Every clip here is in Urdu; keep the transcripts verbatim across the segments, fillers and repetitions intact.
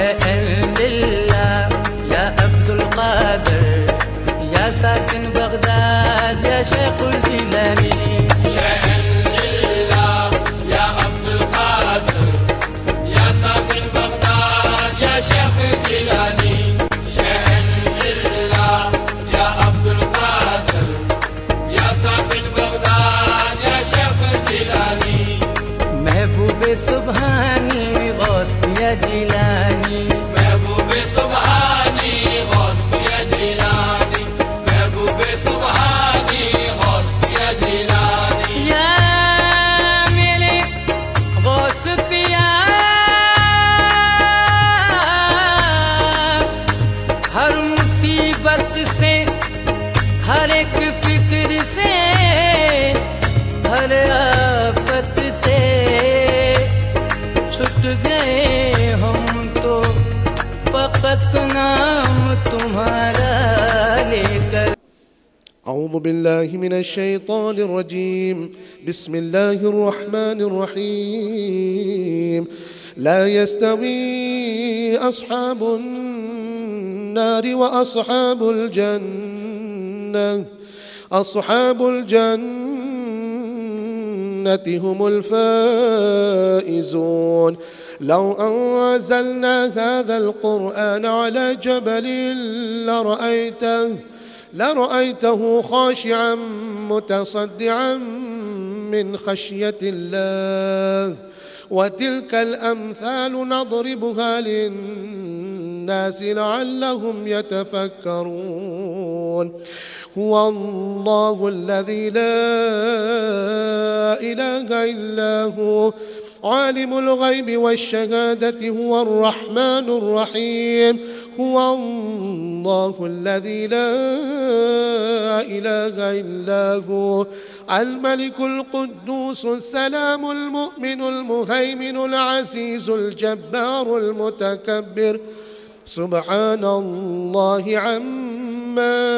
لله يا عبد القادر يا ساكن بغداد يا شيخ الجيلاني. شيئا لله يا عبد القادر يا ساكن بغداد يا شيخ الجيلاني. شيئا لله يا عبد القادر يا ساكن بغداد يا شيخ الجيلاني. محبوب سبحاني غوث يا جيلاني. محبوب سبحاني غوث يا جيلاني. محبوب سبحاني غوث يا جيلاني. يا ملك غوث पिया हर मुसीबत से हर एक फिक्र से हर आफत से छुट गए हम तो फकत नाम तुम्हारा लेकर. أعوذ بالله من الشيطان الرجيم. بسم الله الرحمن الرحيم. لا يستوي أصحاب النار وأصحاب الجنة أصحاب الجنة هم الفائزون. لو أنزلنا هذا القرآن على جبل لرأيته لرأيته خاشعا متصدعا من خشية الله. وتلك الأمثال نضربها للناس لعلهم يتفكرون. هو الله الذي لا إله إلا هو عالم الغيب والشهادة هو الرحمن الرحيم. هو الله الذي لا إله إلا هو الملك القدوس السلام المؤمن المهيمن العزيز الجبار المتكبر. سبحان الله عما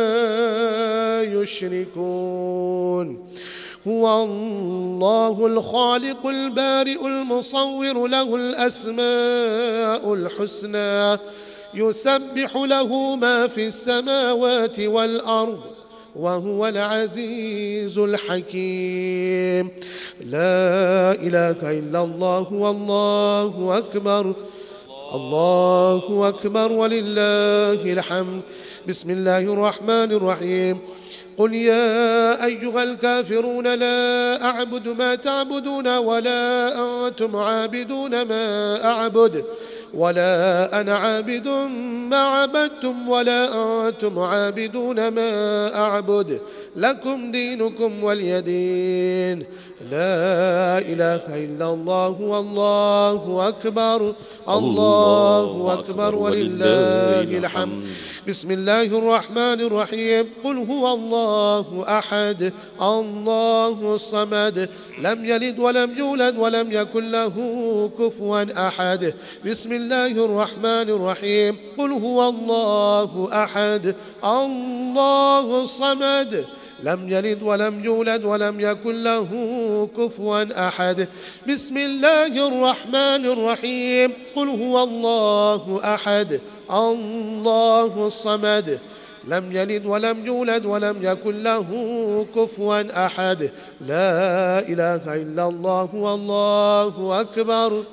يشركون. هو الله الخالق البارئ المصور له الأسماء الحسنى يسبح له ما في السماوات والأرض وهو العزيز الحكيم. لا إله إلا الله والله أكبر. الله أكبر ولله الحمد. بسم الله الرحمن الرحيم. قل يا أيها الكافرون لا أعبد ما تعبدون ولا أنتم عابدون ما أعبد ولا أنا عابد ما عبدتم ولا أنتم عابدون ما أعبد لكم دينكم ولي دين. لا إله إلا الله والله أكبر. الله أكبر ولله الحمد. بسم الله الرحمن الرحيم. قل هو الله أحد الله الصمد لم يلد ولم يولد ولم يكن له كفوا أحد. بسم الله الرحمن الرحيم. قل هو الله أحد الله الصمد لم يلد ولم يولد ولم يكن له كفوا أحد. بسم الله الرحمن الرحيم. قل هو الله أحد الله الصمد لم يلد ولم يولد ولم يكن له كفوا أحد. لا إله إلا الله والله أكبر.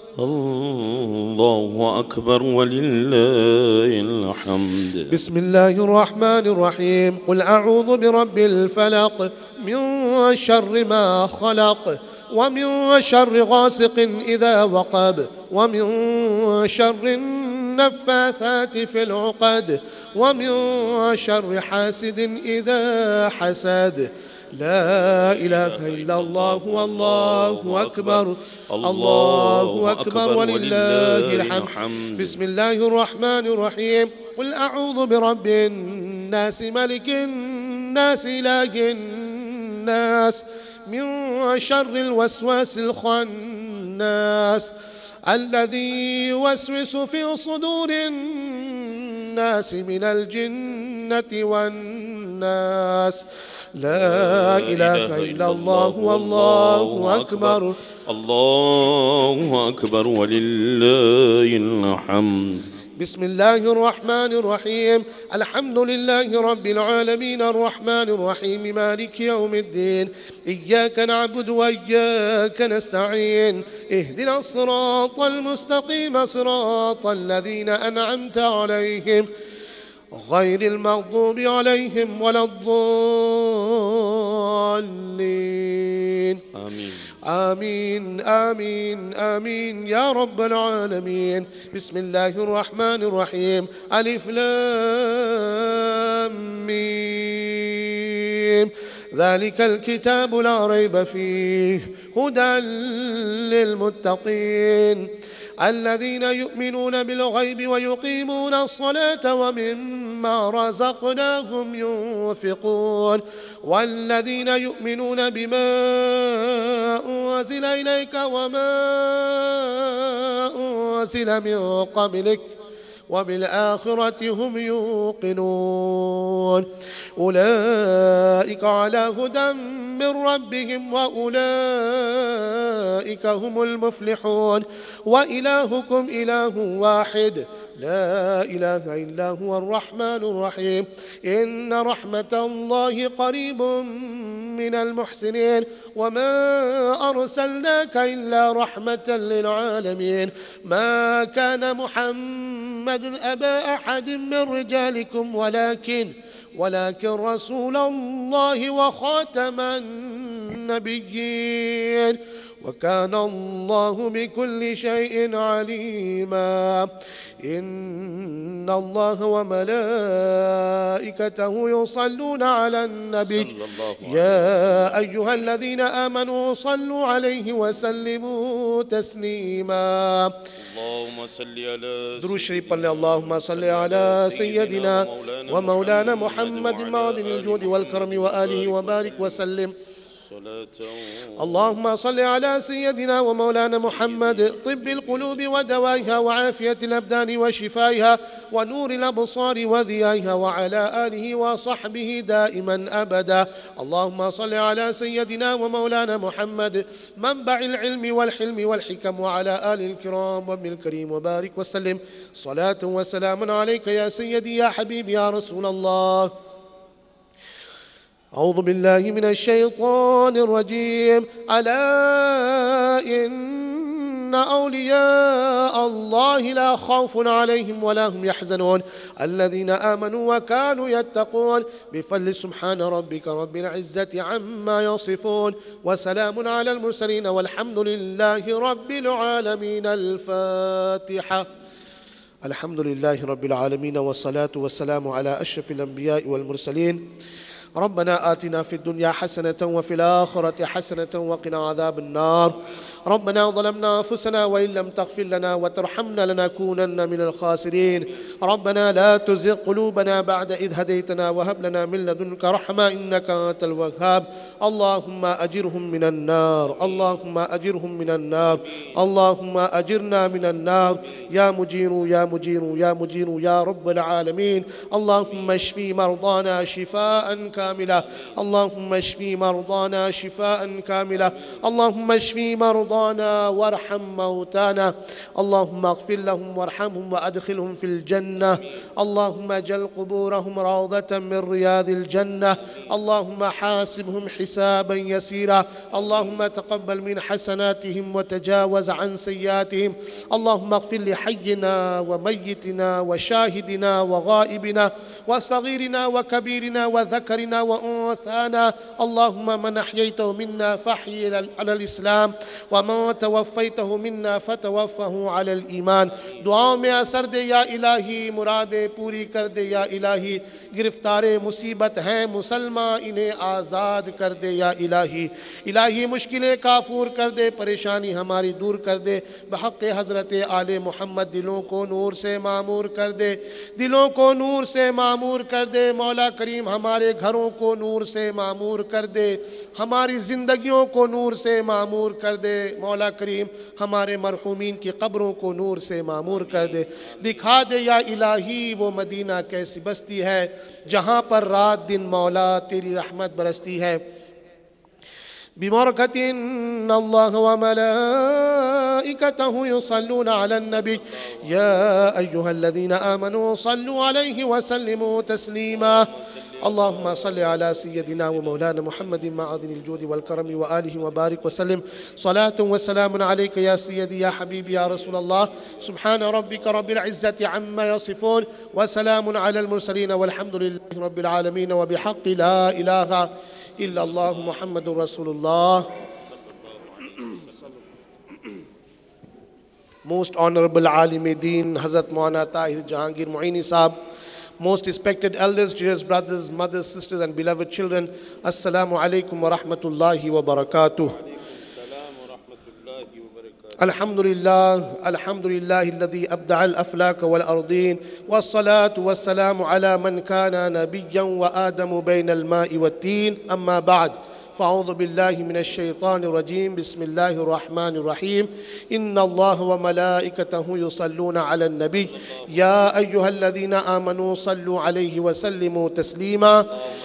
الله أكبر ولله الحمد. بسم الله الرحمن الرحيم. قل أعوذ برب الفلق من شر ما خلق ومن شر غاسق إذا وقب ومن شر النفاثات في العقد ومن شر حاسد إذا حسد. لا إله إلا الله والله أكبر. الله أكبر ولله الحمد. بسم الله الرحمن الرحيم. قل أعوذ برب الناس ملك الناس إله الناس من شر الوسواس الخناس الذي يوسوس في صدور الناس من الجنة والناس. لا إله إلا الله والله أكبر. الله أكبر ولله الحمد. بسم الله الرحمن الرحيم الحمد لله رب العالمين الرحمن الرحيم مالك يوم الدين إياك نعبد وإياك نستعين اهدنا الصراط المستقيم صراط الذين أنعمت عليهم غير المغضوب عليهم ولا الضالين آمين آمين آمين آمين يا رب العالمين. بسم الله الرحمن الرحيم ألف لام ميم ذلك الكتاب لا ريب فيه هدى للمتقين الذين يؤمنون بالغيب ويقيمون الصلاة ومما رزقناهم ينفقون والذين يؤمنون بما أنزل إليك وما أنزل من قبلك وبالآخرة هم يوقنون أولئك على هدى من ربهم وأولئك هم المفلحون وإلهكم إله واحد لا إله إلا هو الرحمن الرحيم إن رحمة الله قريب من المحسنين وما أرسلناك إلا رحمة للعالمين ما كان محمد أبا أحد من رجالكم ولكن ولكن رسول الله وخاتم النبيين وكان الله بكل شيء عليما إن الله وملائكته يصلون على النبي يا أيها الذين آمنوا صلوا عليه وسلموا تسليما اللهم صل على درود شريف پڑھ لیں اللهم صل على سيدنا ومولانا محمد معدن الجود والكرم وآله وبارك وسلم اللهم صل على سيدنا ومولانا محمد طب القلوب ودوائها وعافية الأبدان وشفائها ونور الأبصار وضيائها وعلى آله وصحبه دائما أبدا اللهم صل على سيدنا ومولانا محمد منبع العلم والحلم والحكم وعلى آله الكرام وابن الكريم وبارك وسلم صلاة وسلام عليك يا سيدي يا حبيبي يا رسول الله. أعوذ بالله من الشيطان الرجيم ألا إن أولياء الله لا خوف عليهم ولا هم يحزنون الذين آمنوا وكانوا يتقون بفضل سبحان ربك رب العزة عما يصفون وسلام على المرسلين والحمد لله رب العالمين. الفاتحة. الحمد لله رب العالمين والصلاة والسلام على أشرف الأنبياء والمرسلين. ربنا آتنا في الدنيا حسنة وفي الآخرة حسنة وقنا عذاب النار. ربنا ظلمنا أنفسنا وإن لم تغفر لنا وترحمنا لنكونن من الخاسرين. ربنا لا تزغ قلوبنا بعد إذ هديتنا وهب لنا من لدنك رحمة إنك أنت الوهاب. اللهم أجرهم من النار اللهم أجرهم من النار اللهم أجرنا من النار يا مجير يا مجير يا مجير يا رب العالمين. اللهم اشفي مرضانا شفاء كاملة اللهم اشفي مرضانا شفاء كاملة اللهم اشفي مرضانا وارحم موتانا اللهم اغفر لهم وارحمهم وأدخلهم في الجنة. اللهم اجعل قبورهم روضة من رياض الجنة. اللهم حاسبهم حسابا يسيرا. اللهم تقبل من حسناتهم وتجاوز عن سيئاتهم. اللهم اغفر لحينا وميتنا وشاهدنا وغائبنا وصغيرنا وكبيرنا وذكرنا وأنثانا. اللهم من أحييته منا فاحيي على الإسلام ومن توفيته منا فتوفه على الإيمان. دعاؤں میں اثر دے یا الہی مرادیں پوری کر دے یا الہی گرفتار مصیبت ہیں مسلمان انہیں آزاد کر دے یا الہی الہی مشکلیں کافور کر دے پریشانی ہماری دور کر دے بحق حضرت آل محمد دلوں کو نور سے معمور کر دے دلوں کو نور سے معمور کر دے. مولا کریم ہمارے گھروں کو نور سے معمور کر دے ہماری زندگیوں کو نور سے معمور کر دے. مولا کریم ہمارے مرحومین کی قبروں کو نور سے معمور کر دے. دکھا دے یا الہی وہ مدینہ کیسی بستی ہے جہاں پر رات دن مولا تیری رحمت برستی ہے. ببركة إن الله وملائكته وملائكته يصلون على النبي يا أيها الذين آمنوا صلوا عليه وسلموا تسليما اللهم صل على سيدنا ومولانا محمد معدن الجود والكرم وآله وبارك وسلم صلاة وسلام عليك يا سيدي يا حبيبي يا رسول الله سبحان ربك رب العزة عما يصفون وسلام على المرسلين والحمد لله رب العالمين وبحق لا إله إلا الله محمد رسول الله. Most Honorable Alim-e-Deen Hazrat Maulana Tahir Jahangir Moini Sahab, most respected elders, dearest brothers, mothers, sisters and beloved children, Assalamu alaikum wa rahmatullahi wa barakatuh. Alhamdulillah, Alhamdulillah alladhi abda'a al-aflaka wal-ardeen was-salatu was-salamu ala man kana nabiyyan wa adamu bayna al-ma'i wat-teen amma ba'd. فأعوذ بالله من الشيطان الرجيم بسم الله الرحمن الرحيم إن الله وملائكته يصلون على النبي يا أيها الذين آمنوا صلوا عليه وسلموا تسليما.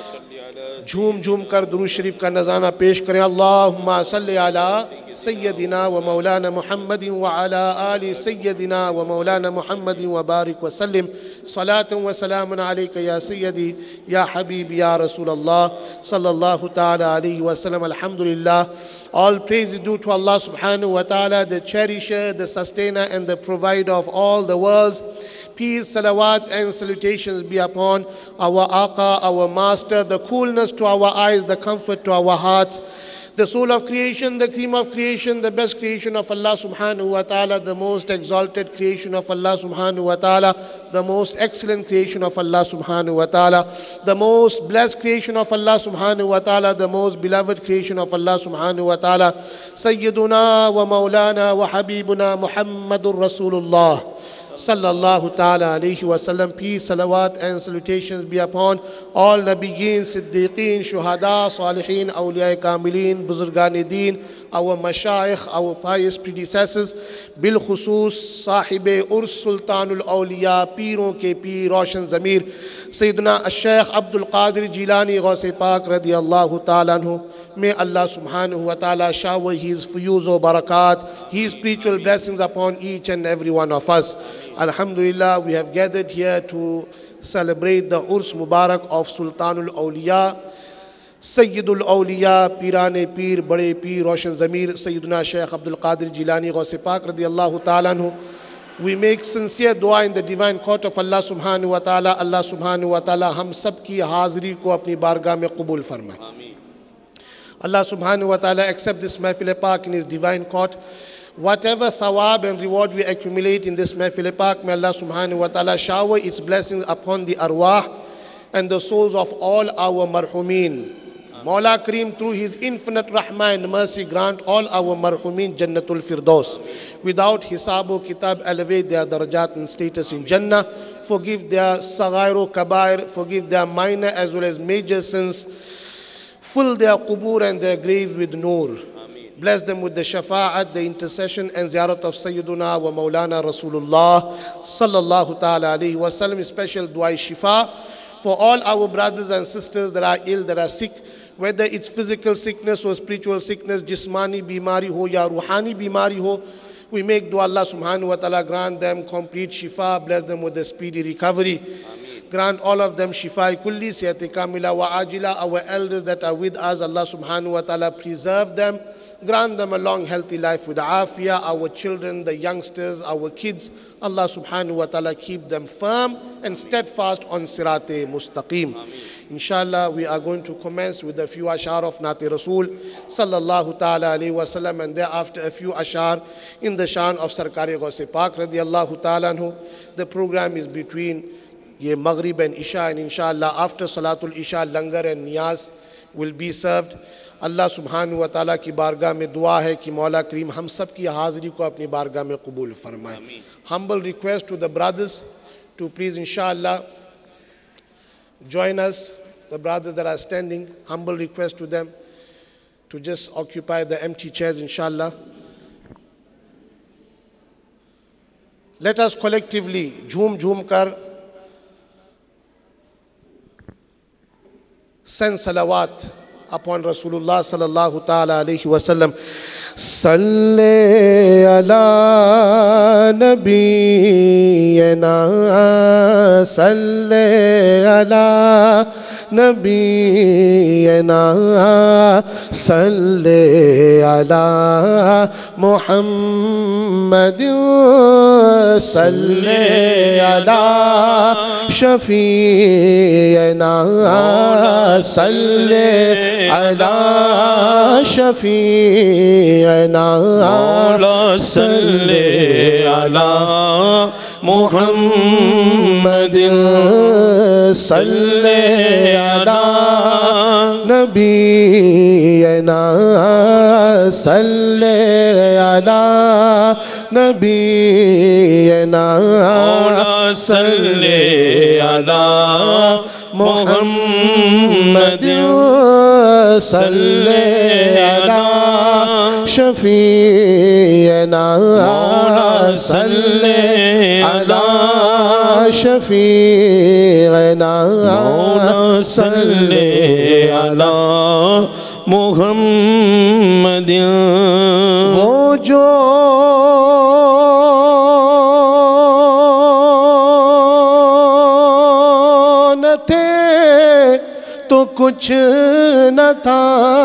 झूम झूम कर दुरूद शरीफ का नज़ाना पेश करें. अल्लाहुम्मा सल्लि अला सय्यदिना व मौलाना मुहम्मदिन व अला आलि सय्यदिना व मौलाना मुहम्मदिन व बारिक व सल्लिम सलातन व सलामुन अलैका या सय्यदी या हबीबी या रसूल अल्लाह सल्लल्लाहु ताला अलैहि व सल्लम. Alhamdulillah, all praise is due to Allah subhanahu wa ta'ala, the cherisher, the sustainer and the provider of all the worlds. Peace, salawat and salutations be upon our Aqa, our Master, the coolness to our eyes, the comfort to our hearts, the soul of creation, the cream of creation, the best creation of Allah subhanahu wa ta'ala, the most exalted creation of Allah subhanahu wa ta'ala, the most excellent creation of Allah subhanahu wa ta'ala, the most blessed creation of Allah subhanahu wa ta'ala, the most beloved creation of Allah subhanahu wa ta'ala, Sayyiduna wa Maulana wa Habibuna Muhammadur Rasulullah Sallallahu ta'ala alayhi wa sallam. Peace, salawat and salutations be upon all Nabiyyin, Siddiqeen, Shuhada, Salihin, Awliya Kamilin, Buzurgan Deen, our Mashayikh, our pious predecessors, Bil Khusus, Sahibe Urs Sultanul Awliya, Piron ke Pir, Roshan Zamir, Sayyidina Al-Shaykh Abdul Qadir Jilani Ghaus-e Pak radiyallahu ta'ala anhu. May Allah subhanahu wa ta'ala shower His fuyuz o barakat, His spiritual blessings upon each and every one of us. Alhamdulillah, we have gathered here to celebrate the Urs Mubarak of Sultanul Awliya, Sayyidul Awliya, Pirane Pir, Bade Pir, Roshan Zamir, Sayyidina Shaykh Abdul Qadir Jilani Ghaus-e Pak radiyallahu ta'ala anhu. We make sincere dua in the divine court of Allah subhanahu wa ta'ala. Allah subhanahu wa ta'ala hum sab ki hazri ko apni bargah mein qabul farmaye. Allah subhanahu wa ta'ala accept this Mahfil Pak in His divine court. Whatever thawab and reward we accumulate in this Mahfil Pak, may Allah subhanahu wa ta'ala shower its blessings upon the arwah and the souls of all our marhumeen. Mawla Kareem, through His infinite rahmah and mercy, grant all our marhumeen Jannatul Firdaus. Without hisabu kitab, elevate their darajat and status in Jannah. Forgive their sagairu kabair, forgive their minor as well as major sins. Fill their qubur and their graves with noor. Bless them with the shafa'at, the intercession and ziyarat of Sayyiduna wa Maulana Rasulullah Sallallahu ta'ala alayhi wa sallam. Special dua shifa for all our brothers and sisters that are ill, that are sick, whether it's physical sickness or spiritual sickness, jismani bimari ho ya ruhani bimari ho. We make dua Allah subhanahu wa ta'ala grant them complete shifa, bless them with a speedy recovery. Grant all of them shifa kulli, sihati kamila wa ajila. Our elders that are with us, Allah subhanahu wa ta'ala preserve them. Grant them a long healthy life with afiyah. Our children, the youngsters, our kids, Allah subhanahu wa ta'ala keep them firm and steadfast on sirate mustaqim. Inshallah, we are going to commence with a few ashar of Nati Rasul Sallallahu ta'ala alayhi wa sallam, and thereafter a few ashar in the shan of Sarkari Ghaus-e Pak radiyallahu ta'ala anhu. The program is between Ye Maghrib and Isha, and inshallah after Salatul Isha, Langar and Niyaz will be served. Allah subhanahu wa ta'ala ki bargah mein dua hai ki Mawla Kareem hum sab ki hazri ko apni bargah mein qabul farmaye. Humble request to the brothers to please inshallah join us. The brothers that are standing, humble request to them to just occupy the empty chairs inshallah. Let us collectively jhoom jhoom kar send salawat upon Rasulullah sallallahu ta'ala alayhi wa sallam. صلی علی نبینا صلی علی نبینا صلی علی محمد صلی علی شفیعنا صلی علی شفیعنا مولا صلی علی محمد صلی علی نبینا صلی علی نبینا مولا صلی علی محمد صلی علی شفیعنا صلی علی شفیعنا مولا صلی علی محمد وہ جو نہ تھے تو کچھ نہ تھا،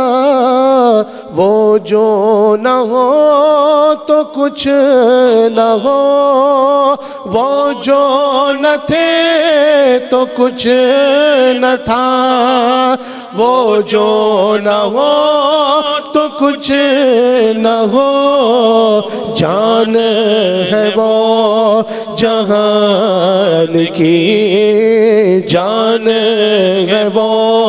وہ جو نہ ہو تو کچھ نہ ہو، وہ جو نہ تھے تو کچھ نہ تھا، وہ جو نہ ہو تو کچھ نہ ہو، جان ہے وہ جہان کی، جان ہے وہ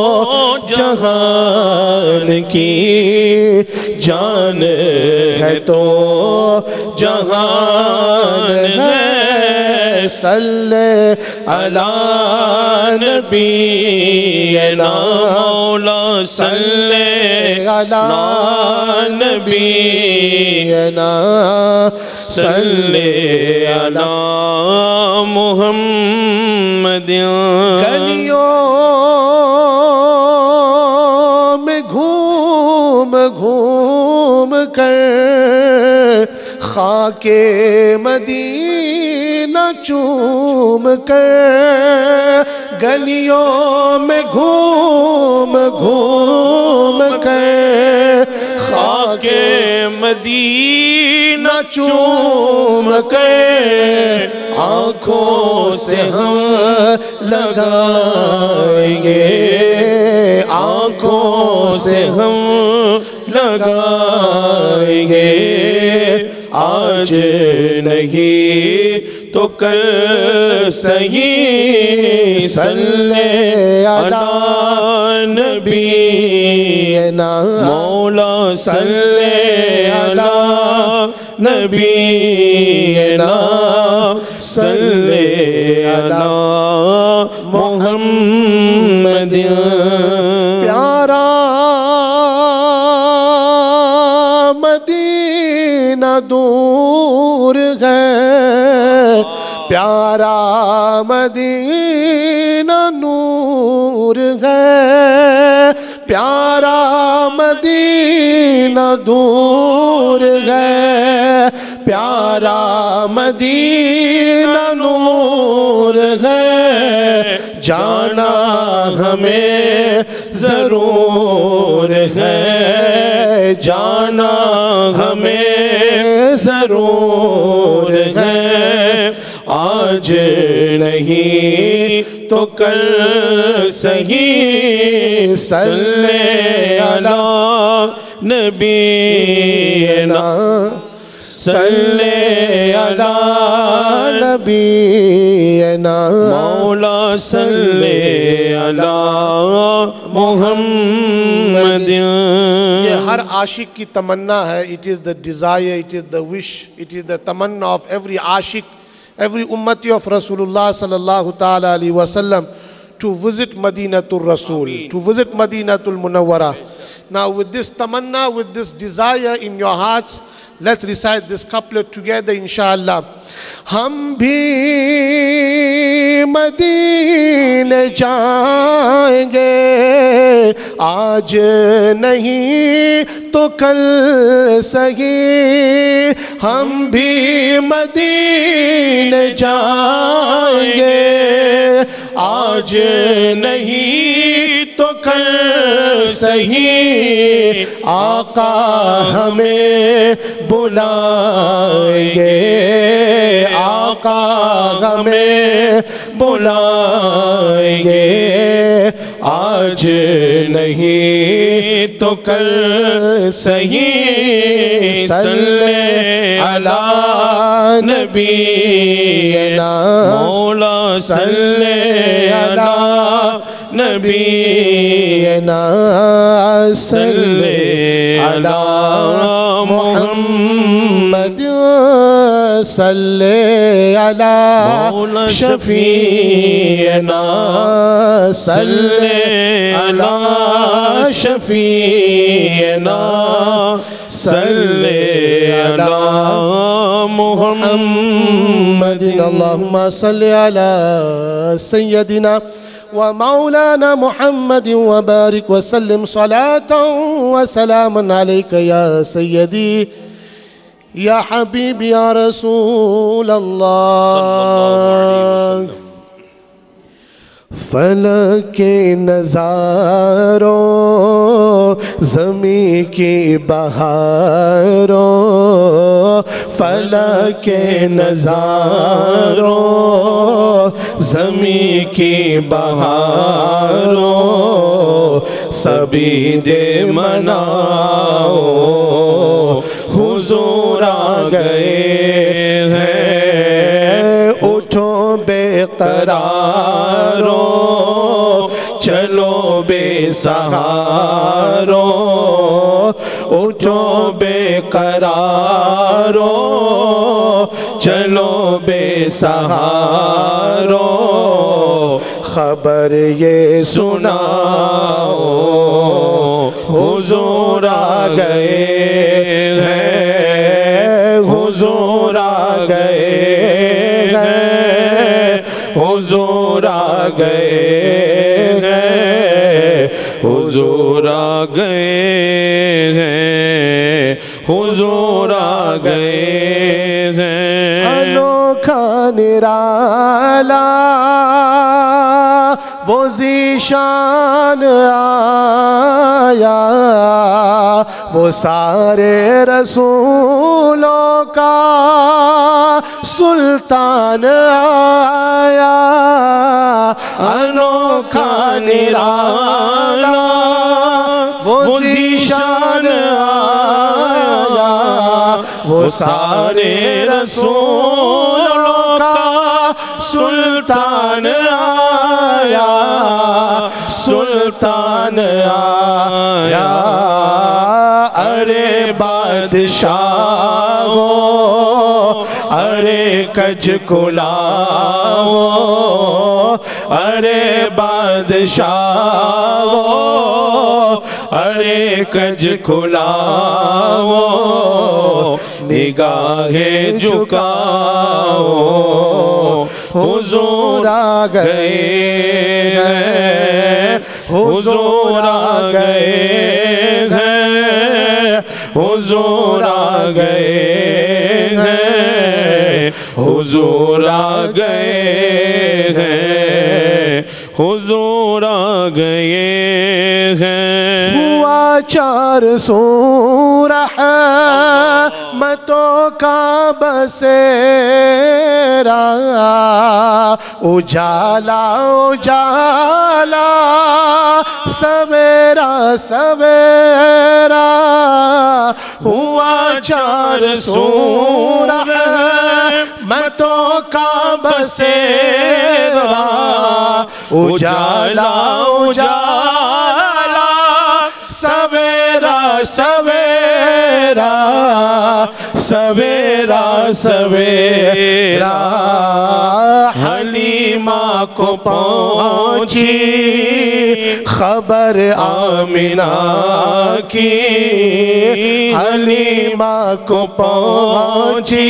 جہان کی، جان ہے تو جہان ہے، صلی علی نبینا مولا صلی علی نبینا صلی علی محمد گلیوں میں گھوم گھوم کر خاک مدینہ چوم کر، گلیوں میں گھوم گھوم کر خاک مدینہ چوم کر، آنکھوں سے ہم لگائیں گے، آنکھوں سے ہم لگائیں گے، آج نہیں تو کل سہی، صلی علی نبینا مولا صلی علی نبینا صلی علی محمد، پیارا مدینہ دور ہے، پیارا مدینہ نور ہے، پیارا مدینہ دور ہے، پیارا مدینہ نور ہے، جانا ہمیں ضرور ہے، جانا ہمیں ضرور ہے، آج نہیں تو کل سہی، صلی علی نبینا صلی علی نبینا مولا صلی علی محمد۔ یہ ہر عاشق کی تمنا ہے، it is the desire, it is the wish, it is the tamanna of every عاشق, every ummati of Rasulullah sallallahu ta'ala alayhi wa sallam to visit Madinatul Rasul, to visit Madinatul Munawwara. Now with this tamanna, with this desire in your hearts, let's recite this couplet together inshallah. ہم بھی مدینے جائیں گے، آج نہیں تو کل سہی ہم بھی مدینے جائیں گے، آج نہیں تو کل سہی آقا ہمیں بلائیں گے، آقا ہمیں بلائیں گے، آج نہیں تو کل سہی صلی علی نبینا مولا صلی علی نبینا صلی علی محمد صلی علی شفیعنا صلی علی شفیعنا صلی علی محمد اللہم صلی علی سیدنا ومولانا محمد وبارك وسلم صلاة وسلاما عليك يا سيدي يا حبيبي يا رسول الله صلی اللہ علیہ وسلم۔ فلک نظاروں زمین کی بہاروں، فلک نظاروں زمین کی بہاروں، سبھی دے مناؤ حضور آ گئے ہیں، اٹھو بے قراروں چلو بے سہاروں، اٹھو بے قراروں چلو بے سہاروں، خبر یہ سناؤ حضور آ گئے ہیں، حضور آ گئے ہیں، حضور آ گئے ہیں، حضور آ گئے ہیں، حضور آ گئے ہیں۔ انوکھا نرالا وہ ذیشان آیا، وہ سارے رسولوں کا سلطان آیا، انوکھا نرالا وہ ذیشان آیا، وہ سارے رسولوں کا سلطان آیا، سلطان آیا، ارے بادشاہوں ارے کج کلاؤ، ارے بادشاہوں ارے کج کلاؤ، نگاہیں جھکاؤ حضور آ گئے ہیں، حضور آ گئے ہیں، حضور آ گئے ہیں، حضور آ گئے ہیں، حضور آ گئے ہیں۔ ہوا چار سو رحمتوں کا بسیرا، اجالا اجالا سویرا سویرا، ہوا چار سو رحمتوں کا بسیرا، اجالا اجالا سویرا سویرا، سویرا سویرا، حلی حلیمہ کو پہنچی خبر آمنہ کی، حلیمہ کو پہنچی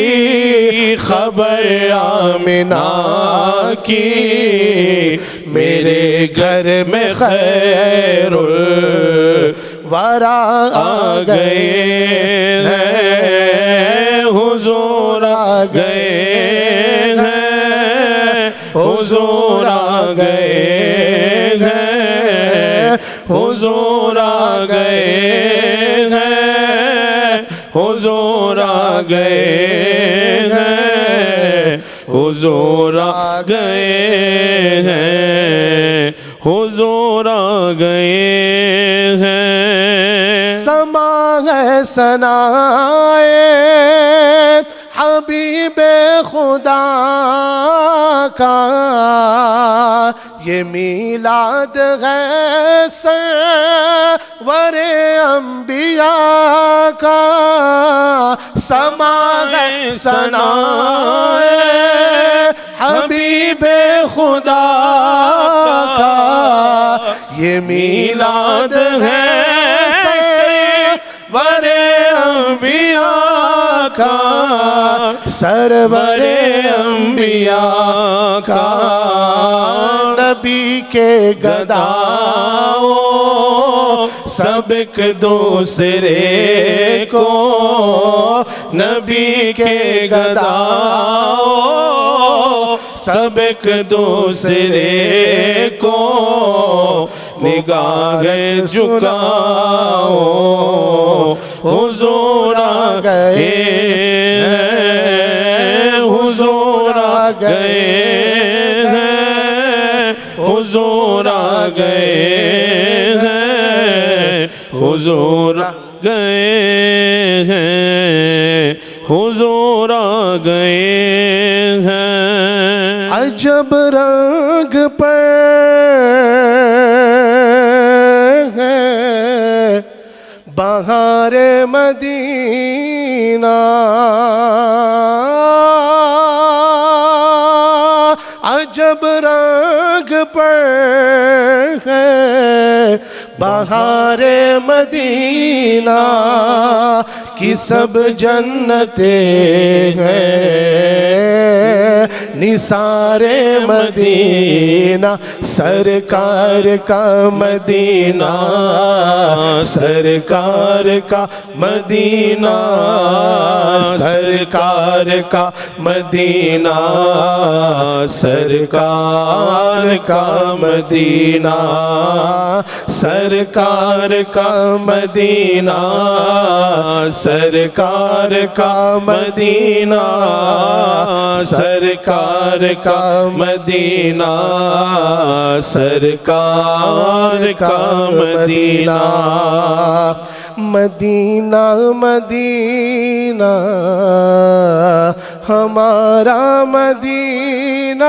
خبر آمنہ کی، میرے گھر میں خیر الورا آ گئے ہیں، حضور آ گئے ہیں، حضور آ گئے ہیں، حضور آ گئے ہیں، حضور آ گئے ہیں، حضور آ گئے ہیں، حضور آ گئے ہیں۔ سما ہے ثنائے حبیب خدا کا، یہ میلاد ہے سرور انبیاء کا، سما ہے ثنائے حبیب خدا کا، یہ میلاد ہے سرور انبیاء کا، سرور انبیاء کا، نبی کے گداؤں سب ایک دوسرے کو، نبی کے گداؤں سب ایک دوسرے کو، نگاہ جھکاؤ حضور آ گئے ہیں، حضور آ گئے ہیں، حضور آ گئے ہیں، حضور آ گئے ہیں، حضور آ گئے ہیں۔ عجب رنگ پر ہے بہار مدینہ، عجب رنگ پر ہے بہار مدینہ کی، سب جنتیں ہیں نثار مدینہ، سرکار کا مدینہ، سرکار کا مدینہ، سرکار کا مدینہ، سرکار کا مدینہ، سرکار کا مدینہ، سرکار کا مدینہ، سرکار کا مدینہ، سرکار کا مدینہ، مدینہ مدینہ ہمارا مدینہ،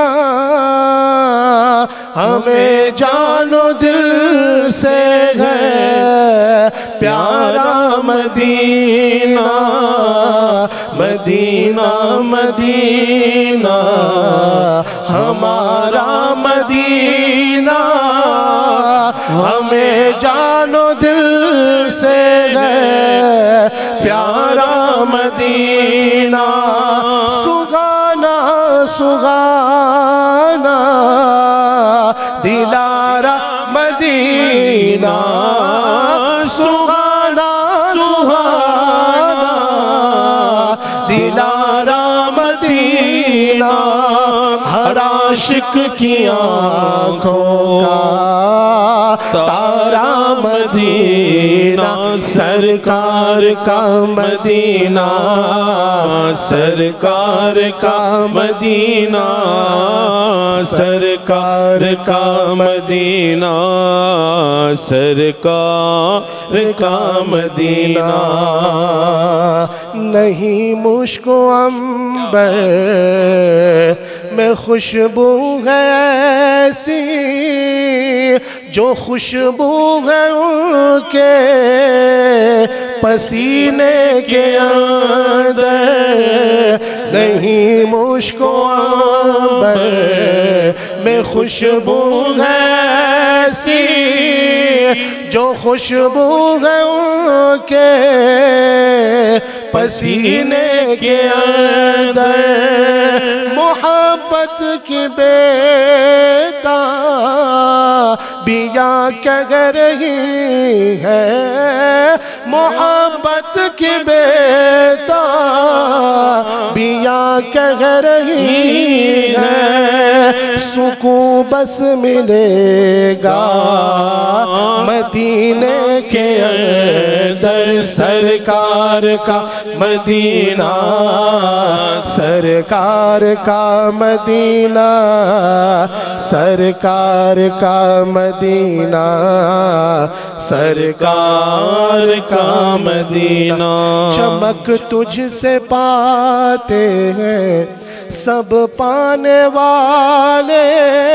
ہمیں جان و دل سے ہے پیارا مدینہ، مدینہ مدینہ ہمارا مدینہ، ہمیں جان و دل سے ہے پیارا مدینہ، سگانا سگانا دلارا مدینہ، سگانا سگانا دلارا مدینہ، ہر عاشق کی آنکھوں کا تارا مدینہ، سرکار کا مدینہ، سرکار کا مدینہ، سرکار کا مدینہ، سرکار کا مدینہ، نہیں مشک و عنبر میں خوشبو ہے ایسی، جو خوشبو ہے ان کے پسینے کے اندر، نہیں مشک و عنبر میں خوشبو ہے ایسی جو خوشبو ہے ان کے پسینے کے اندر محبت کی بیتابیاں کہہ رہی ہے محبت کی بیتابیاں کہہ رہی ہے سکون بس ملے گا مدینے کے اندر سرکار کا مدینہ سرکار کا مدینہ سرکار کا مدینہ سرکار کا مدینہ چمک تجھ سے پاتے ہیں سب پانے والے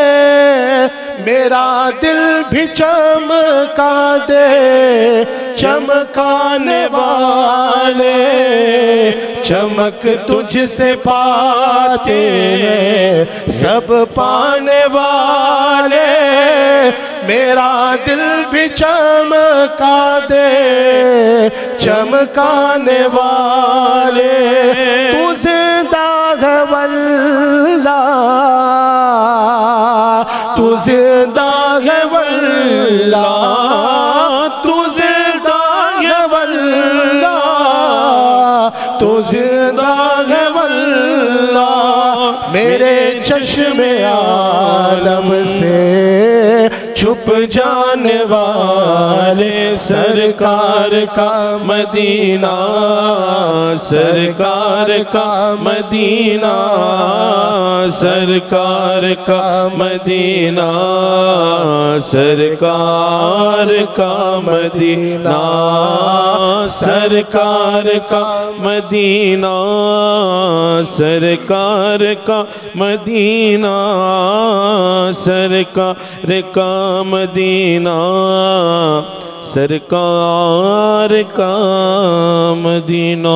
میرا دل بھی چمکا دے چمکانے والے چمک تجھ سے پاتے ہیں سب پانے والے میرا دل بھی چمکا دے چمکانے والے تو زندہ ہے واللہ تو زندہ ہے واللہ تو زندہ ہے واللہ تو زندہ ہے واللہ میرے چشم عالم سے چھپ جانے والے سرکار کا مدینہ سرکار کا مدینہ سرکار کا مدینہ سرکار کا مدینہ سرکار کا مدینہ سرکار کا مدینہ سرکار کا مدینہ سرکار کا مدینہ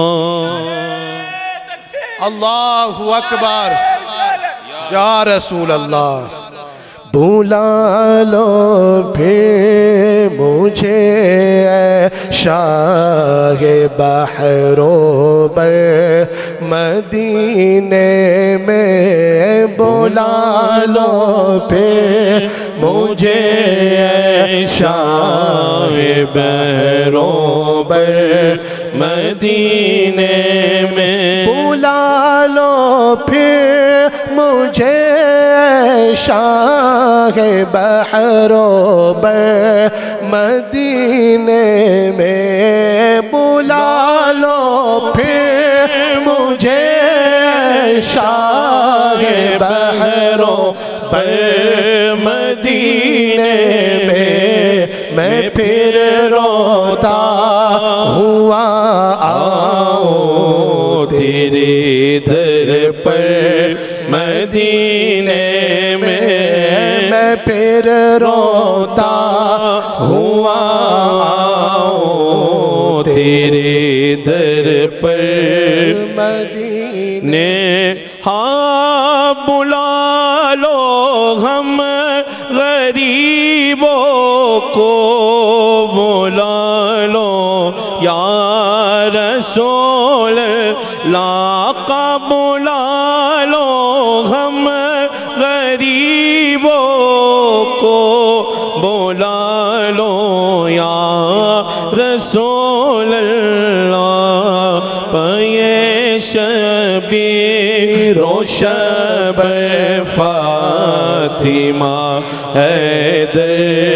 اللہ اکبر یا رسول اللہ بلا لو پھر مجھے اے شاہ بحر و بر مدینے میں بلا لو پھر مجھے اے شاہ بحر و بر مدینے میں بلا لو پھر مجھے شاہ بحر و بر مدینے میں بلا لو پھر مجھے شاہ بحر و بر مدینے میں میں پھر روتا ہوا آؤں تیرے در پر مدینے میں میں پھر روتا ہوا آؤں تیرے در پر مدینے ہاں بلا لو ہم غریبوں کو بلا لو یا رسول اللہ کا بلا لو ہم غریبوں کو بلا لو یا رسول اللہ پائے شبیر و شب فاطمہ حیدر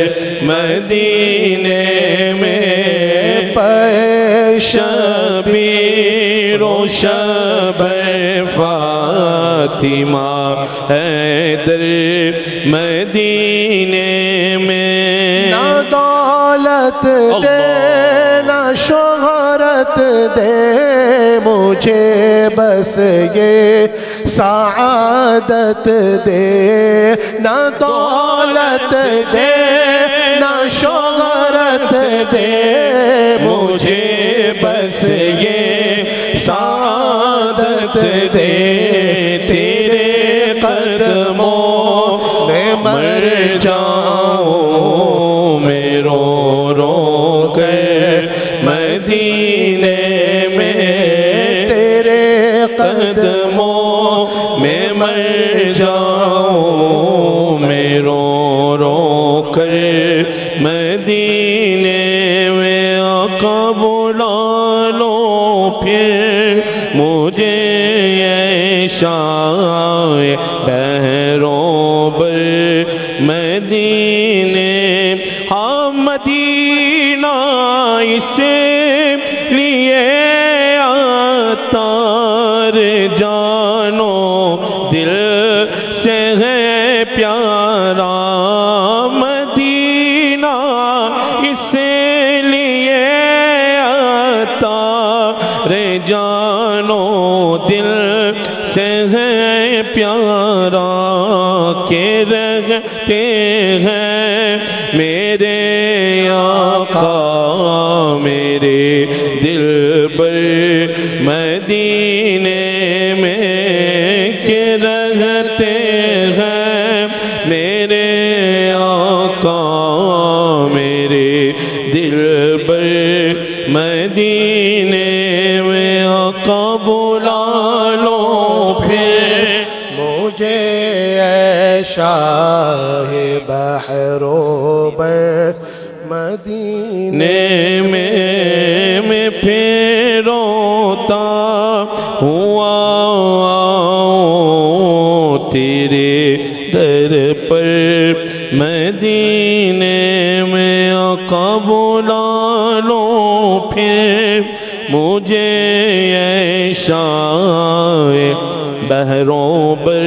مدینے میں پائے شبیر و شب فاطمہ حیدر مدینے میں نہ دولت دے نہ شہرت دے مجھے بس یہ سعادت دے نہ دولت دے نہ شہرت دے مجھے بس یہ سعادت دے تیرے قدموں مر جاؤں میں رو رو کر مدینے میں تیرے قدموں میں مر جاؤں میں رو رو کر مدینے میں آقا بلا لو پھر مجھے شائع بحروں بر مدینے ہاں مدینہ اسے لیے عطار جانو دل سے ہے پیارا مدینہ اسے لیے عطار جانو دل سے ہے پیارا کہ رہتے ہیں میرے آقا میرے دل پر مدینے میں کہ رہتے ہیں میرے آقا میرے دل پر مدینے میں آقا بلا لو پھر مجھے اے شاہ بحروں بر مدینے میں میں پھر روتا ہوا تیرے در پر مدینے میں آقا بلا لو پھر مجھے اے شائع بحروں پر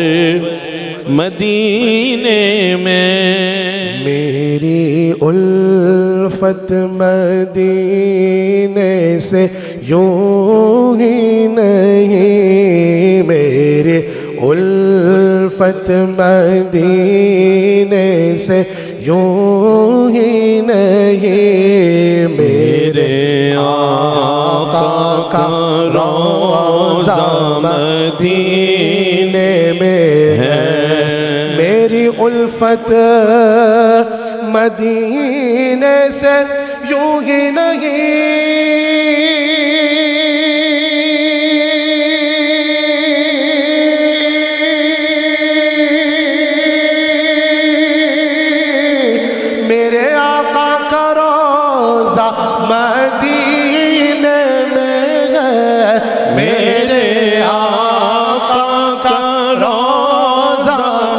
مدینے میں میری الفت مدینے سے یوں ہی نہیں میری الفت مدینے سے یوں ہی نہیں میرے آقا کا روضہ مدینے میں ہے میری الفت مدینے سے یوں ہی نہیں میرے آقا کا روضہ مدینے میں ہے میرے آقا کا روضہ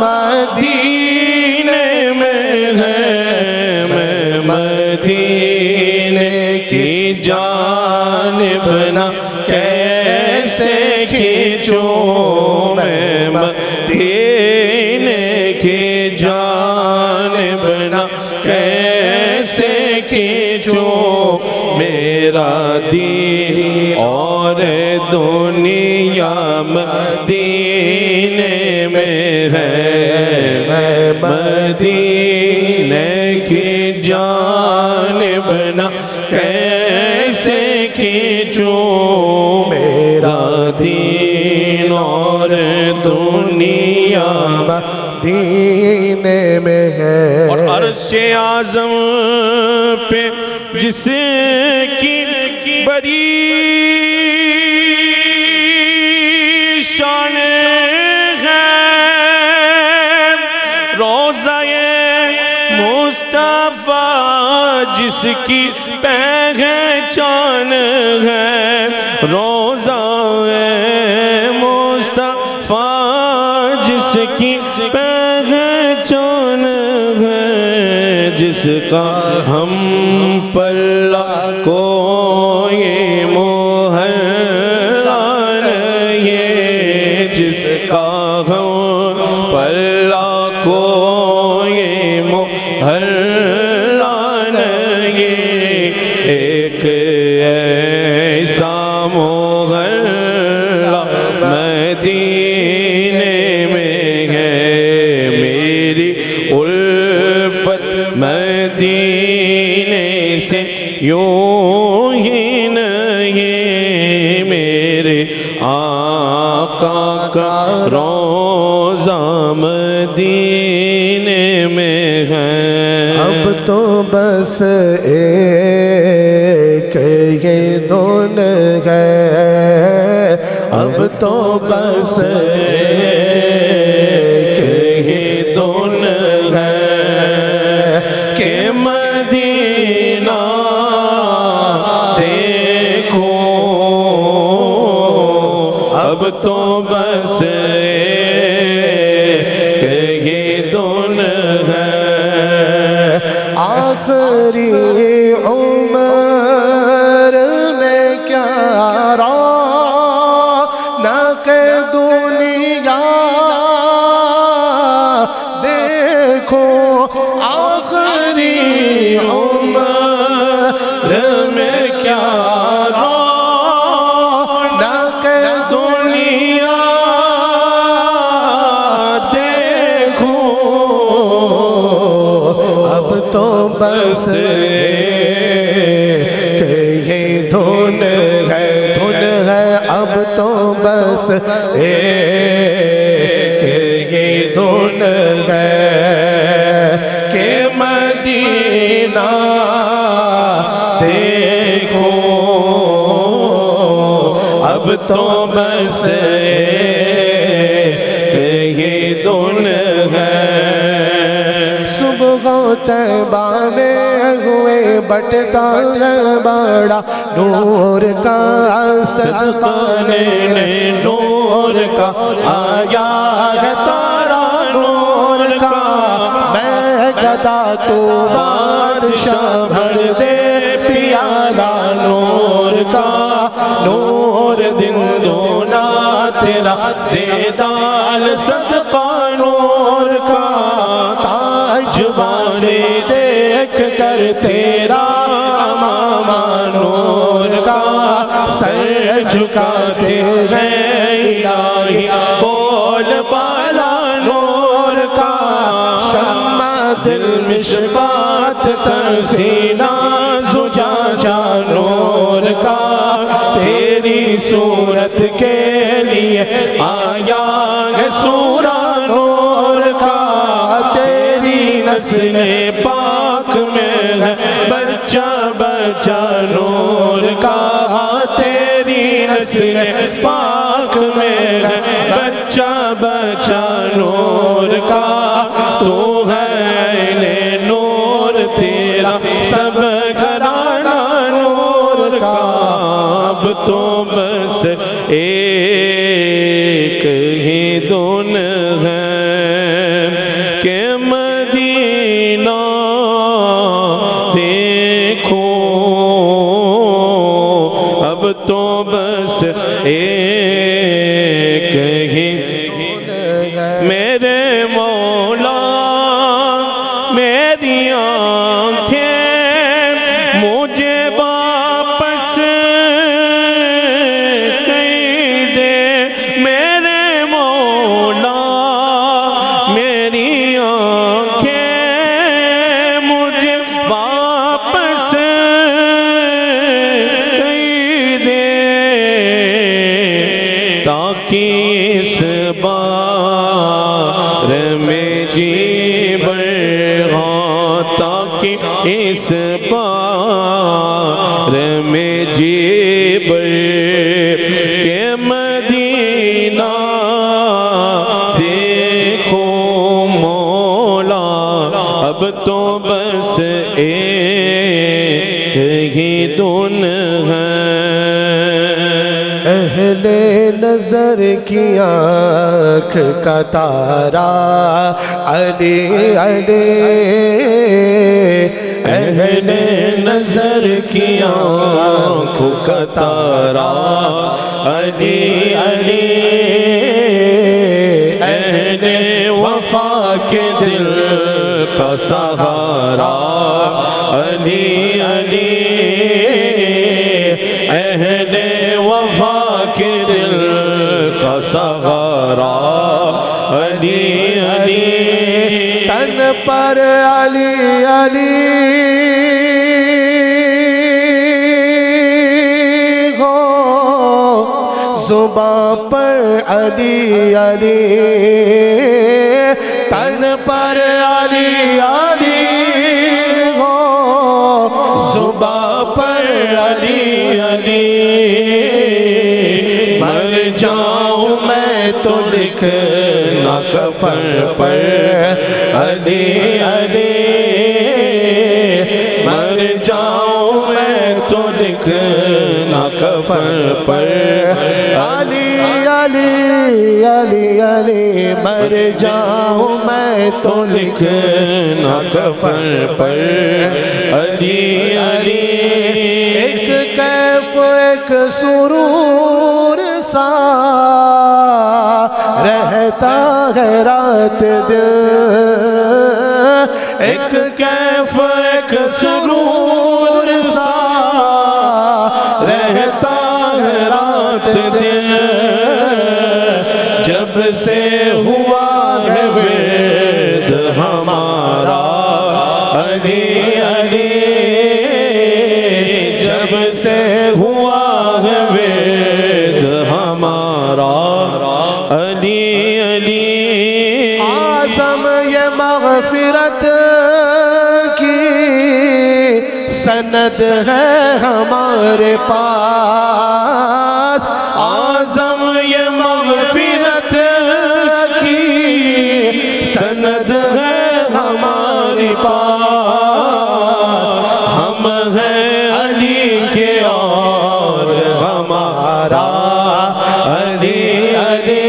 مدینے میں ہے میں مدینے کی جانب نہ کیسے کھینچوں میں مدینے کی جانب نہ کیسے کھینچوں میرا دین اور دنیا مدینے میں ہے میں مدینے کی جانب نہ کیسے کھینچوں میرا دین اور دنیا مدینے میں ہے اور عرش اعظم پہ جس کی بڑی شان ہے روضہ مصطفیٰ جس کی پہچان ہے روضہ مصطفیٰ جس کی پہچان ہے جس کا ہم پلہ کوئی محلہ نہیں جس کا ہم پلہ کوئی محلہ نہیں ایک ایسا محلہ مدینے میں ہے میری الفت مدینے سے یوں ہی نہیں میرے آقا کا روضہ مدینے تو بس ایک یہ دھن ہے، اب تو بس ایک یہ دھن ہے کہ مدینہ دیکھو، اب تو بس ایک یہ دھن ہے۔ آخری عمر میں کیا رونق دنیا دیکھو، آخری عمر میں کیا رونق دنیا دیکھو، اب تو بس کہ یہ دھن ہے، دھن ہے، اب تو بس ایک یہ دھن ہے کہ مدینہ دیکھو، اب تو بس ایک یہ دھن ہے۔ صبح طیبہ میں ہوئے بٹتا ہے بڑا نور کا صدقہ لینے نور کا آیا ہے تارا نور کا، میں گدا تو بادشاہ بھر دے پیالہ نور کا، نور دن دونا تیرا دیدال صدقہ نور کا، تاج والے دیکھ کر تیرا امامہ نور کا، سر جھکاتے ہیں الہی بول بالا نور کا، شمع دل مشکات ترسینہ زجاجہ نور کا، تیری صورت کے لیے آیا ہے سورہ نور کا، تیری نسل پاک میں ہے بچہ بچہ نور کا، تیری نسل پاک میں ہے بچہ بچہ نور کا، تو ہے اہل نور تیرا سب گھرانہ نور کا، اب تو بس ایک ہی دھن ہے کہ مدینہ دیکھو، اب تو بس ایک ہی میرے مولا میری آنکھیں مجھے واپس کہیں دے، میرے مولا میری آنکھیں مجھے واپس کہیں دے، تاکہ اس بار میں جی بڑھا، تاکہ اس بار میں جی بڑھ کہ مدینہ دیکھو مولا، اب تو بس ایک ہی دھن ہے۔ اہل نظر کی آنکھ کا تارا علی علی، اہل نظر کی آنکھ کا تارا علی علی، اہل وفا کے دل کا سہارا علی علی، اہل وفا کے دل کا سہارا علی علی، تن پر علی علی ہو، زباں پر علی علی، تن پر علی علی زباں پر علی علی مر جاؤں میں تو لکھنا کفن پر علی علی مر جاؤں میں تو لکھنا کفن پر علی علی علی علی مر جاؤں میں تو لکھنا کفن پر علی علی ایک کیف ایک سرور سا رہتا ہے رات دل ایک کیف ایک سرور سا رہتا ہے رات دل جب سے ہوا ہے ورد ہمارا علی علی جب سے ہوا ہے ورد ہمارا علی علی اعظم یہ مغفرت کی سند ہے ہمارے پاس اعظم یہ مغفرت کی سند ہے ہمارے پاس ہم ہیں علی کے اور ہمارا علی علی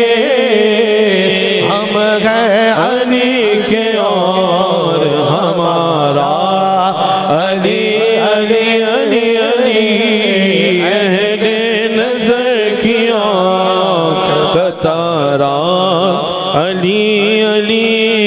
ہم ہیں علی کے اور ہمارا علی علی علی علی اہل نظر کی آنکھ کا تارا علی علی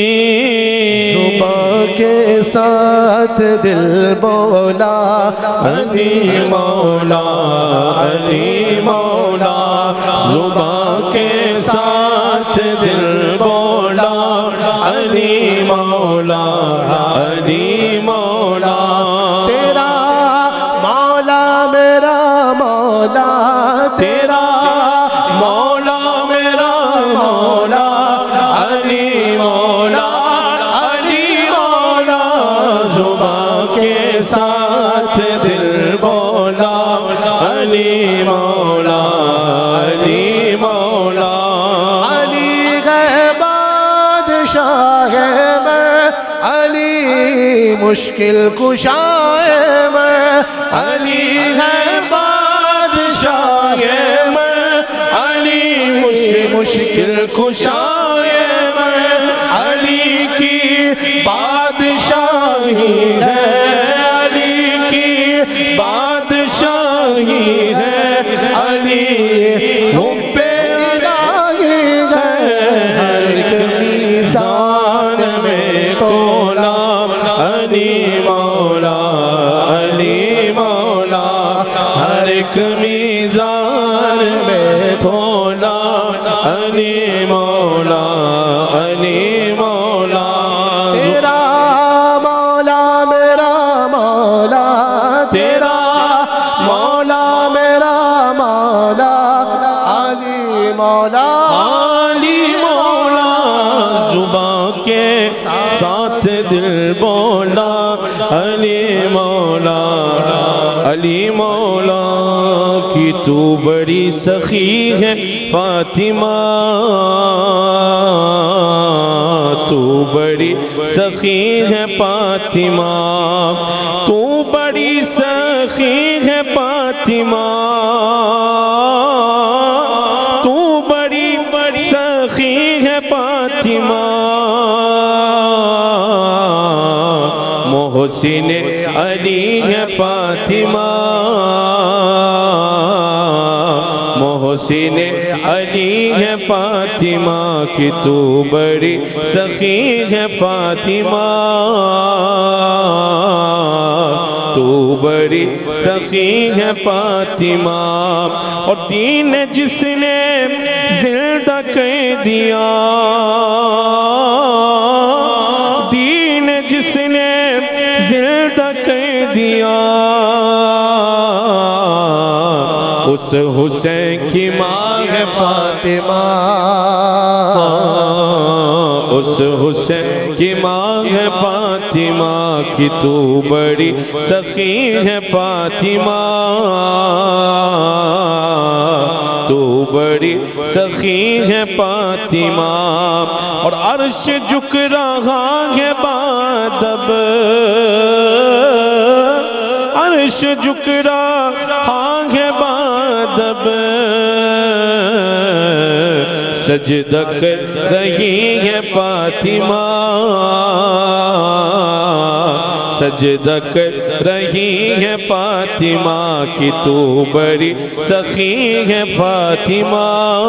صبح کے ساتھ دل بولا علی مولا علی مولا زباں کے ساتھ دل بولا علی مولا علی مولا تیرا مولا میرا مولا تیرا مولا میرا مولا علی مولا علی مولا زباں کے ساتھ دل بولا علی مولا علی مولا علی ہے بادشاہ میں علی مشکل کشا میں علی ہے بادشاہ میں علی مشکل کشا میں علی کی بادشاہی ہے علی کی بادشاہی ہے علی حب الہی ہے ہر ایک میزان میں تولا علی مولا علی مولا ہر ایک میزان میں تولا علی مولا علی مولا تیرا مولا میرا مولا تیرا مولا میرا مولا علی مولا علی مولا زباں کے ساتھ دل بولا علی مولا علی مولا کی تو بڑی سخی ہے فاطمہ تو بڑی سخی ہے فاطمہ تو بڑی سخی ہے فاطمہ تو بڑی بڑی سخی ہے فاطمہ محسن علی ہے فاطمہ محسن علی ہے فاطمہ کی تو بڑی سخی ہے فاطمہ تو بڑی سخی ہے فاطمہ اور دین جس نے زندہ کر دیا دین جس نے زندہ کر دیا اس حسین کی ماں ہے فاطمہ اس حسین کی ماں ہے فاطمہ کی تو بڑی سخی ہے فاطمہ تو بڑی سخی ہے فاطمہ اور عرش جھک رہا ہے بادب عرش جھک رہا ہے بادب سجدہ کر رہی ہے فاطمہ سجدہ کر رہی ہے فاطمہ کی تو بڑی سخی ہے فاطمہ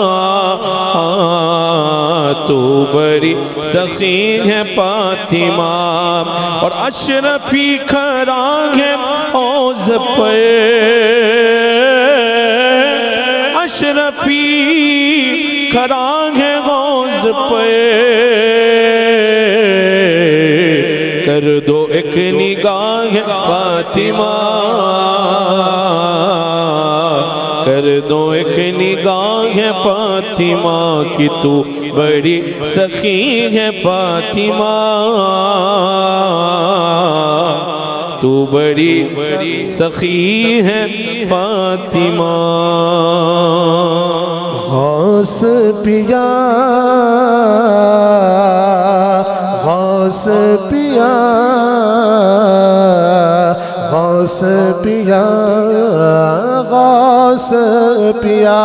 تو بڑی سخی ہے فاطمہ اور اشرفی کھڑا ہے حوض پر اشرفی کھڑا ہے حوض پر کر دو ایک نگاہ فاطمہ کر دو ایک نگاہ فاطمہ کی تو بڑی سخی ہے فاطمہ تو بڑی سخی ہے فاطمہ غوث پیا غوث پیا غوث پیا غوث پیا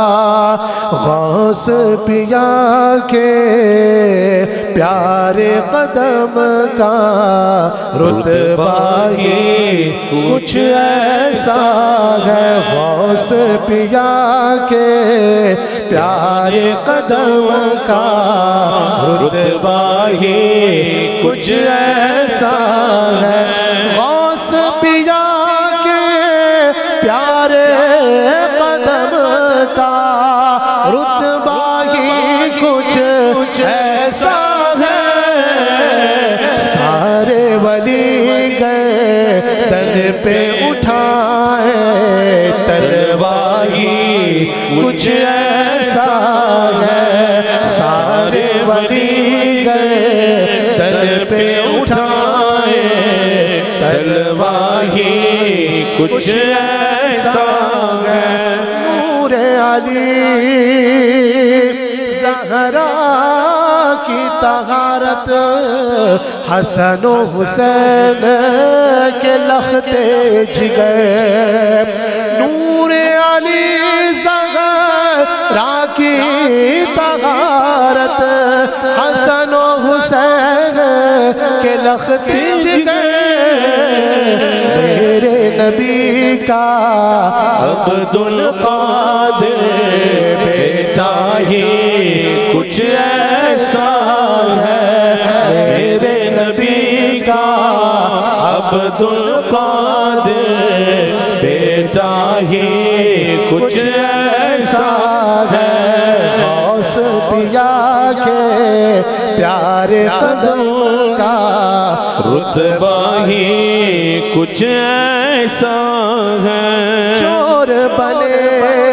غوث پیا کے پیارے قدم کا رتبہ ہی کچھ ایسا ہے غوث پیا کے پیارے قدم کا رتبہ ہی کچھ ایسا ہے غوث پیا کے پیارے قدم کا رتبہ ہی کچھ ایسا ہے سارے ولی گئے تن پہ اٹھائے تلوار ہی کچھ ایسا ہے سارے ولی گئے تن پہ اٹھائے تلوار ہی کچھ ایسا ہے نور علی زہرا کی طہارت حسن و حسین کے لختے جگر نور علی زہرا کی طہارت حسن و حسین کے لختے جگر میرے نبی کا عبدالقادر بیٹا ہی کچھ ایسا ہے میرے نبی کا عبدالقادر بیٹا ہی کچھ ایسا ہے غوث پیا کے پیارے قدم کا رتبہ ہی کچھ ایسا ہے چور بنے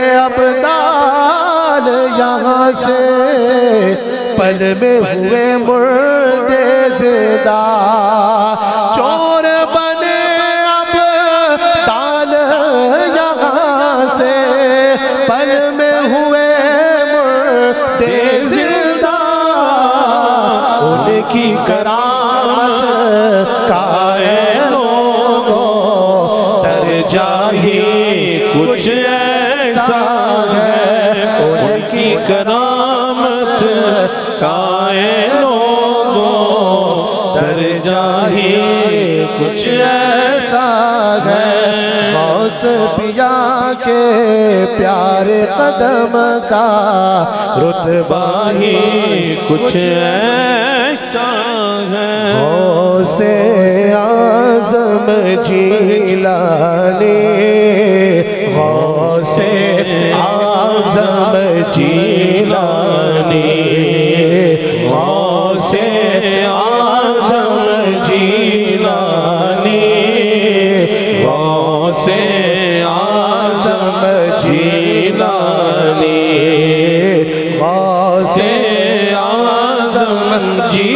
ابدال یہاں سے پل میں ہوئے مردے زندہ چور بنے ابدال یہاں سے پل میں ہوئے مردے زندہ ان کی کرامت قائلوں کو درجہ ہی کچھ ایسا ہے ان کی کرامت قائلوں کو درجہ ہی کچھ ایسا ہے غوث پیا کے پیارے قدم کا رتبہ ہی کچھ ایسا ہے غوث اعظم جیلانی غوث اعظم جیلانی غوث اعظم جیلانی غوث اعظم جیلانی غوث اعظم جیلانی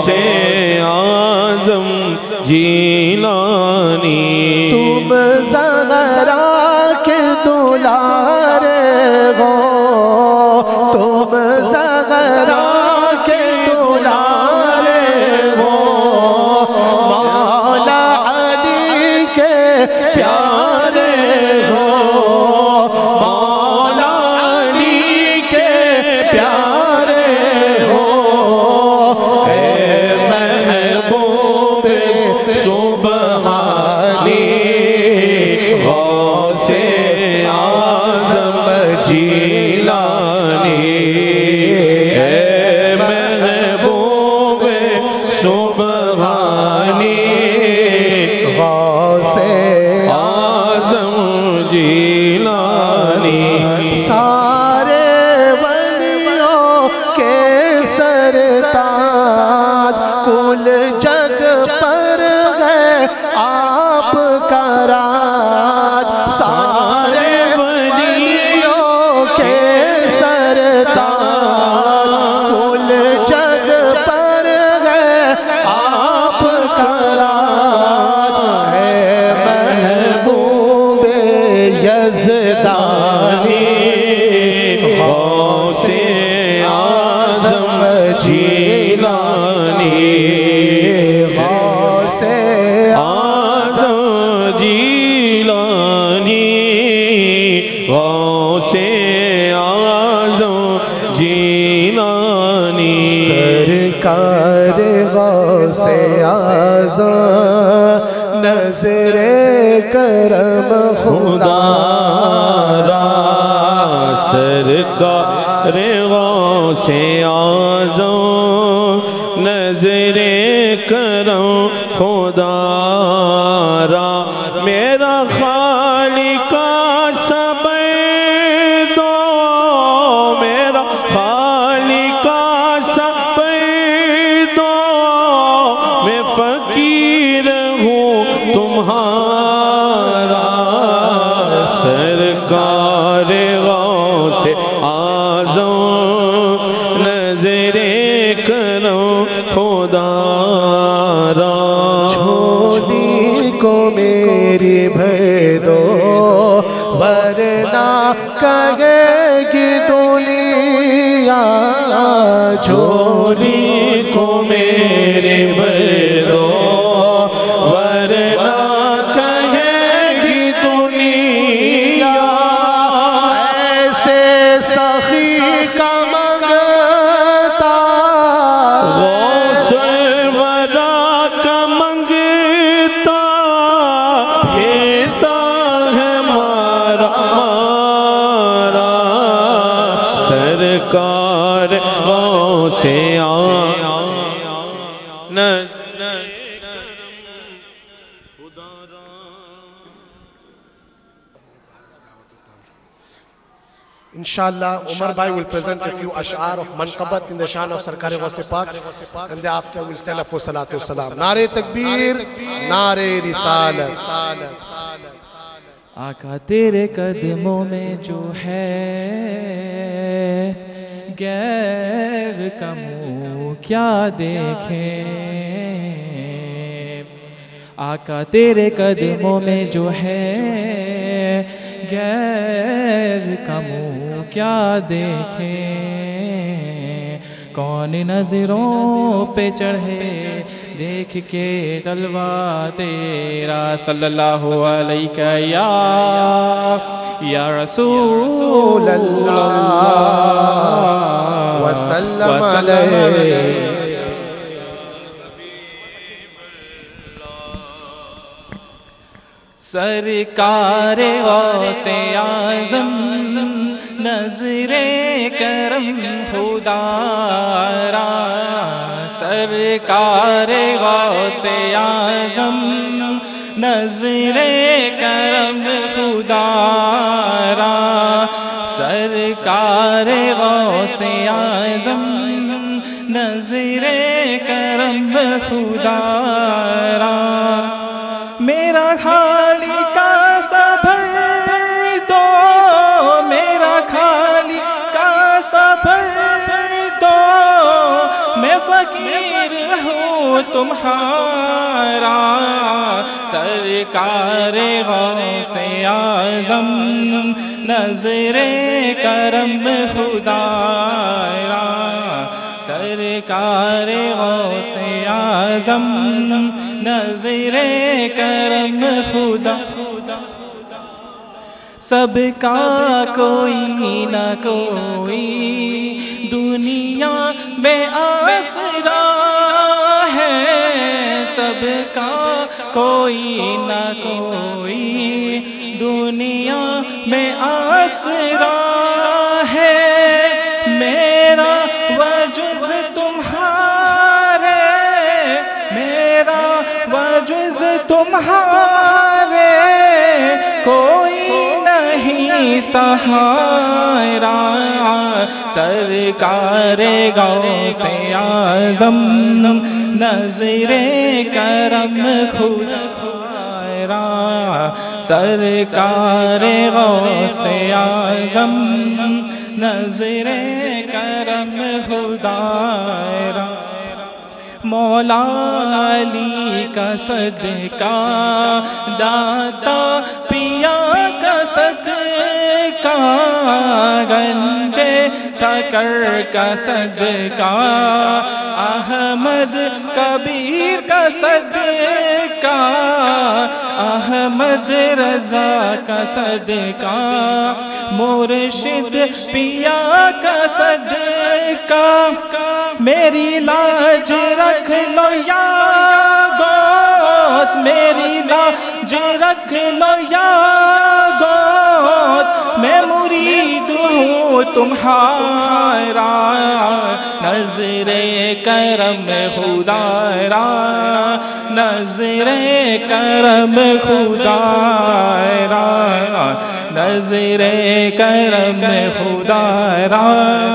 غوثِ اعظم جیلانی تم زغرا کے دلارے ہو تم زغرا کے دلارے ہو مولا علی کے پیارے ہو مولا علی کے پیارے ہو اے محبوب سبحانی غوثِ اعظم جیلانی اے محبوب سبحانی غوث اعظم جیلانی سارے ولیوں کے سرتاج کل جگ پر ہے آپ کا راج سارے ولیوں کے سرتاج کل جگ پر ہے آپ کا راج ہے محبوب یزدانی غوثِ اعظم جیلانی غوث اعظم جیلانی غوثِ اعظم جیلانی سرکار غوث اعظم نظر کرم خدا را سرکار غوثِ اعظم نظر کرم خدا را میرا خالق صبر دو میرا خالق صبر دو میں فقیر ہوں تمہارا سرکار غوثِ اعظم نظر کرم خدا را جھولی کو میری بھر دو ورنہ کہے گی دنیا جھولی کو میرے بھر دو ورنہ کہے گی دنیا ایسے سخی کا منگتا غوث الورا کا منگتا پھرتا ہے مارا مارا سرکار غوثِ اعظم Inshallah, Umar Bhai will present a few ash'ar of manqabat in the shan of Sarkar Ghaus Pak, and thereafter we'll stand up for Salatu Salam. Nare Takbir, Nare Risalat. آقا تیرے قدموں میں جو ہے غیر کا منہ کیا دیکھیں آقا تیرے قدموں میں جو ہے غیر کا منہ کیا دیکھیں کون نظروں پہ چڑھے دیکھ کے جلوہ تیرا صلی اللہ علیہ یا یا رسول اللہ وسلم علیہ سرکار غوث اعظم نظر کرم خدا را سرکار غوث اعظم نظر کرم خدا را سرکار غوث اعظم نظر کرم خدا را میرا خالی کا سبر دو میرا خالی کا سبر دو میں فقیر ہوں تمہارا سرکار غوث اعظم نظر کرم خدایا سرکار غوث اعظم نظر کرم خدا سب کا کوئی نہ کوئی دنیا میں آسرا ہے سب کا کوئی نہ کوئی دنیا میں آسرا ہے میرا وجز تمہارے میرا وجز تمہارے کوئی نہیں سہارا سرکار غوث اعظم نظر کرم خدایا سرکار غوث اعظم نظر کرم خدایا مولا علی کا صدقہ داتا پیا کا صدقہ گنجے سکر کا صدقہ احمد کبیر کا صدقہ احمد رضا کا صدقہ مرشد پیا کا صدقہ میری لاج رکھ لو یا غوث میری لاج رکھ لو یا غوث میں مرید ہوں تمہارا نظر کرم خدایا نظر کرم خدایا نظر کرم خدایا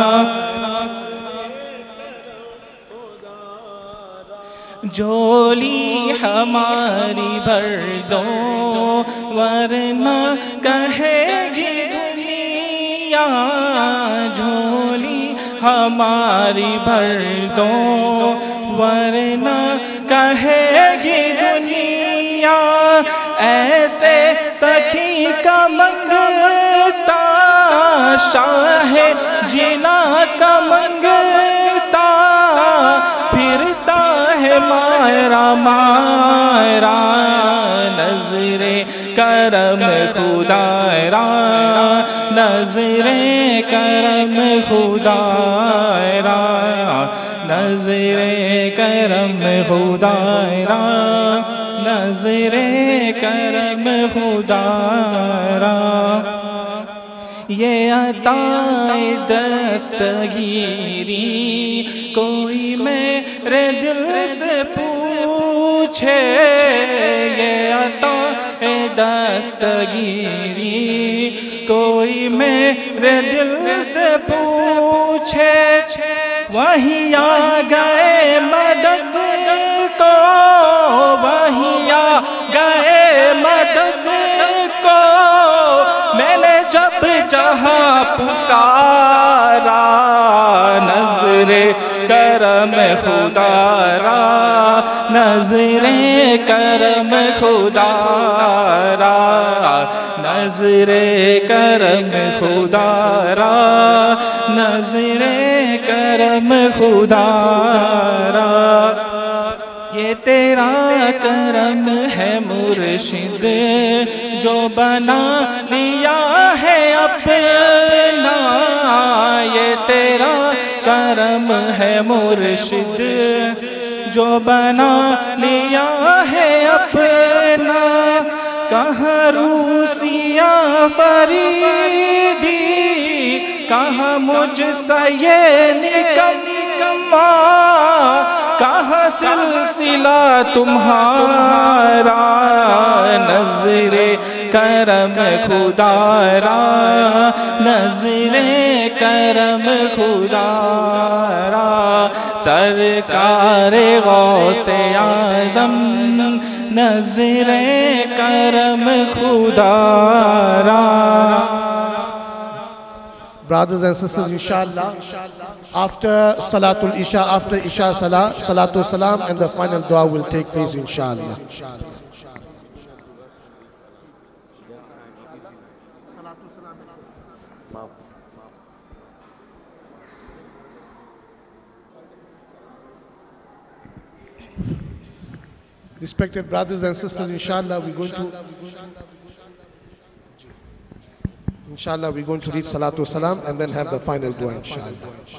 جھولی ہماری بھر دو ورنہ کہے گی دنیا جھولی ہماری بھر دو ورنہ کہے گی دنیا ایسے سخی کا منگتا شاہ جنا کا منگتا پھرتا ہے مائرا مائرا نظر کرم خدایا نظر کرم خدایا نظر کرم خدایا نظر کرم خدایا یہ عطا دستگیری کوئی میرے دل سے پوچھے یہ عطا دستگیری کوئی میرے دل سے پوچھے وہیں آ گئے مدد کو وہیں آ گئے مدد کو میں نے جب جہاں پکارا نظر کرم خدایا نظر کرم خدایا نظر کرم خدایا نظر کرم خدایا یہ تیرا کرم ہے مرشد جو بنا لیا ہے اپنا یہ تیرا کرم ہے مرشد جو بنا لیا ہے اپنا کہاں روسیاں فریدی کہاں مجھ سے یہ نکما کہاں سلسلہ تمہارا نظر کرم خدایا نظر کرم خدایا سرکار غوث اعظم نظر کرم خدایا. Brothers and sisters, inshallah, After Salatul Isha, after Isha Salah, Salatul Salam, and the final dua will take place, inshallah. Respected brothers and sisters, inshallah, we're going to inshallah, we're going to read Salatul Salam and then have the final dua, inshallah.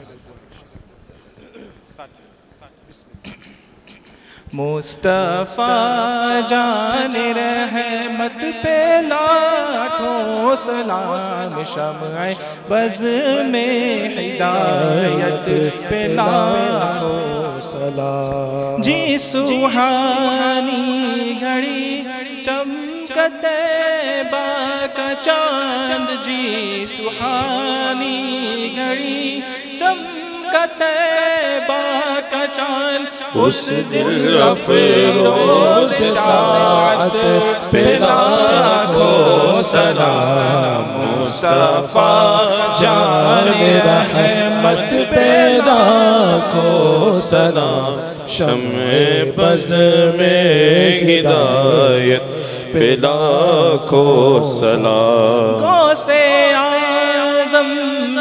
مصطفیٰ جان رحمت پہ لاکھوں سلام، شمع بز میں ہدایت پہ لاکھوں سلام، جی سبحانی گھڑی چمکتے با کا چاند، جی سبحانی گھڑی چمکتے با کا چاند، اس دل افروز ساعت پہ لاکھوں سلام، مصطفیٰ جان رحمت پہ لاکھوں سلام، شمع بز میں ہدایت پہ لاکھوں سلام، غوث اعظم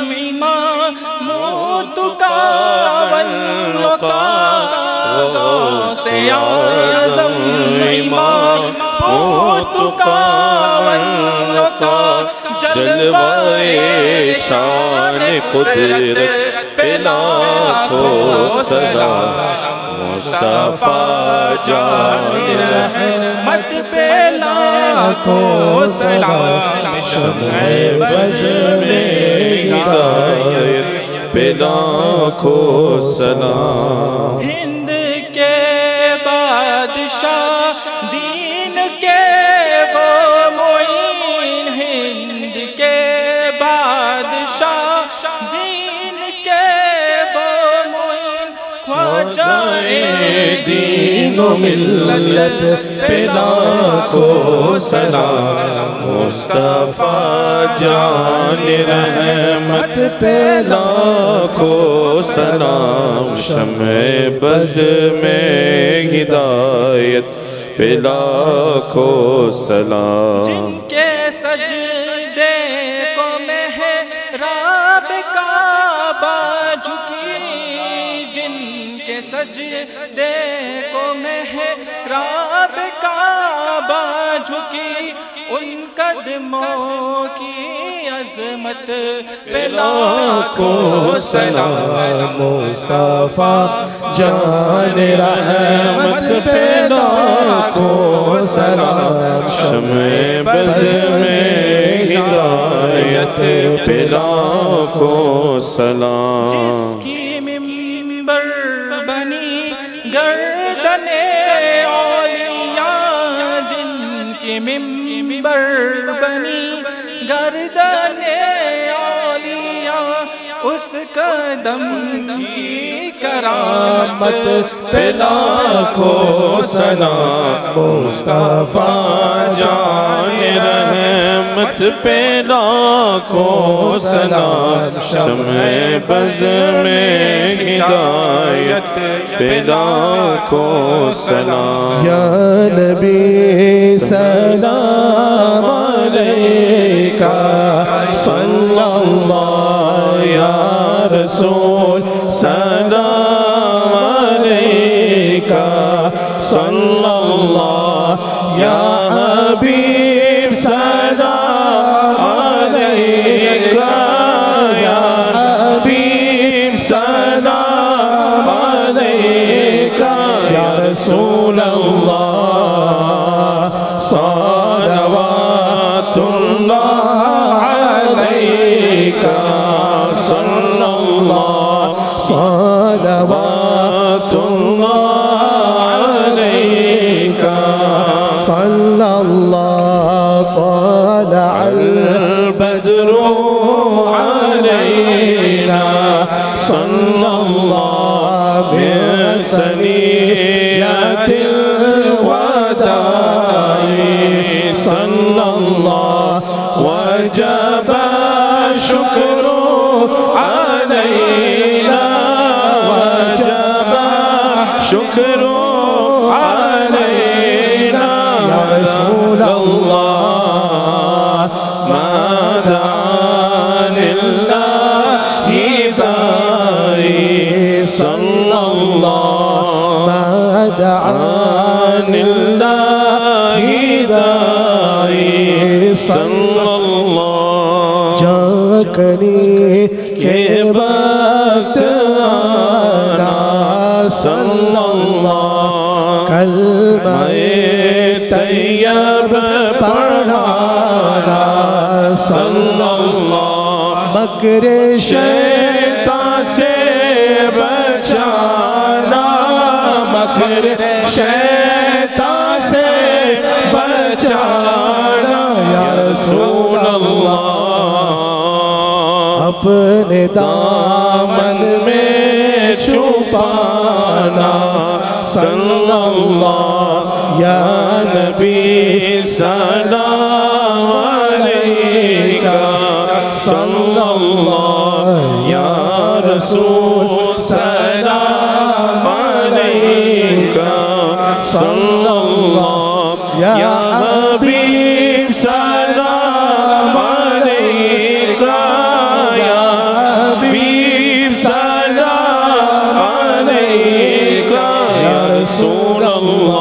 امامت کا والوقا، غوث اعظم امامت کا والوقا، جلوہ شان قدرت پہ لاکھوں سلام، مصطفیٰ جان رحمت پہ لاکھوں سلام، شمع بز میں ہدایت پہ لاکھوں سلام، ہند کے بادشاہ دین کے وہ معین، ہند کے بادشاہ دین کے وہ معین، خواجہ دین و ملت پہ لاکھوں سلام، مصطفیٰ جان رحمت پہ لاکھوں سلام، شمع بز میں ہدایت پہ لاکھوں سلام، جن کے سجدے کو محراب کعبہ جھکی، جن کے سجدے کو محراب کعبہ جھکی، ان قدموں کی عظمت پہ لاکھوں سلام، مصطفیٰ جان رحمت پہ لاکھوں سلام، شمع بز میں ہدایت پہ لاکھوں سلام، جس کی منبر بنی گردن اولیاء، جن کی منبر بنی گردن اولیاء، اس قدم کی کرامت پہ لاکھوں سلام، مصطفیٰ جان رحمت پہ لاکھوں سلام، شمع بز میں ہدایت پہ لاکھوں سلام، یا نبی سلام علیکہ صلی اللہ، یا رسول سلام علیکہ، صلی اللہ، یا حبیب سلام علیکہ، یا حبیب سلام علیکہ، یا رسول اللہ صلوات اللہ علیکہ، صلی اللہ، صلوات اللہ علیکہ، صلی اللہ، طلع البدر علینا، صلی اللہ من ثنیۃ الوداع، صلی اللہ، وجب الشکر علینا، شکر علینا یا رسول اللہ ما دعا للہ داعی صلی اللہ ما دعا للہ داعی صلی اللہ جاکنی کے وقت آنا صلی اللہ کلمہ طیب پڑھانا صلی اللہ مکر شیطان سے بچانا مکر شیطان سے بچانا یا رسول اللہ اپنے دامن میں چھپانا صلی اللہ یا نبی سلام علیکہ صلی اللہ یا رسول سلام علیکہ صلی اللہ یا حبیب سلام علیکہ یا حبیب سلام علیکہ یا رسول اللہ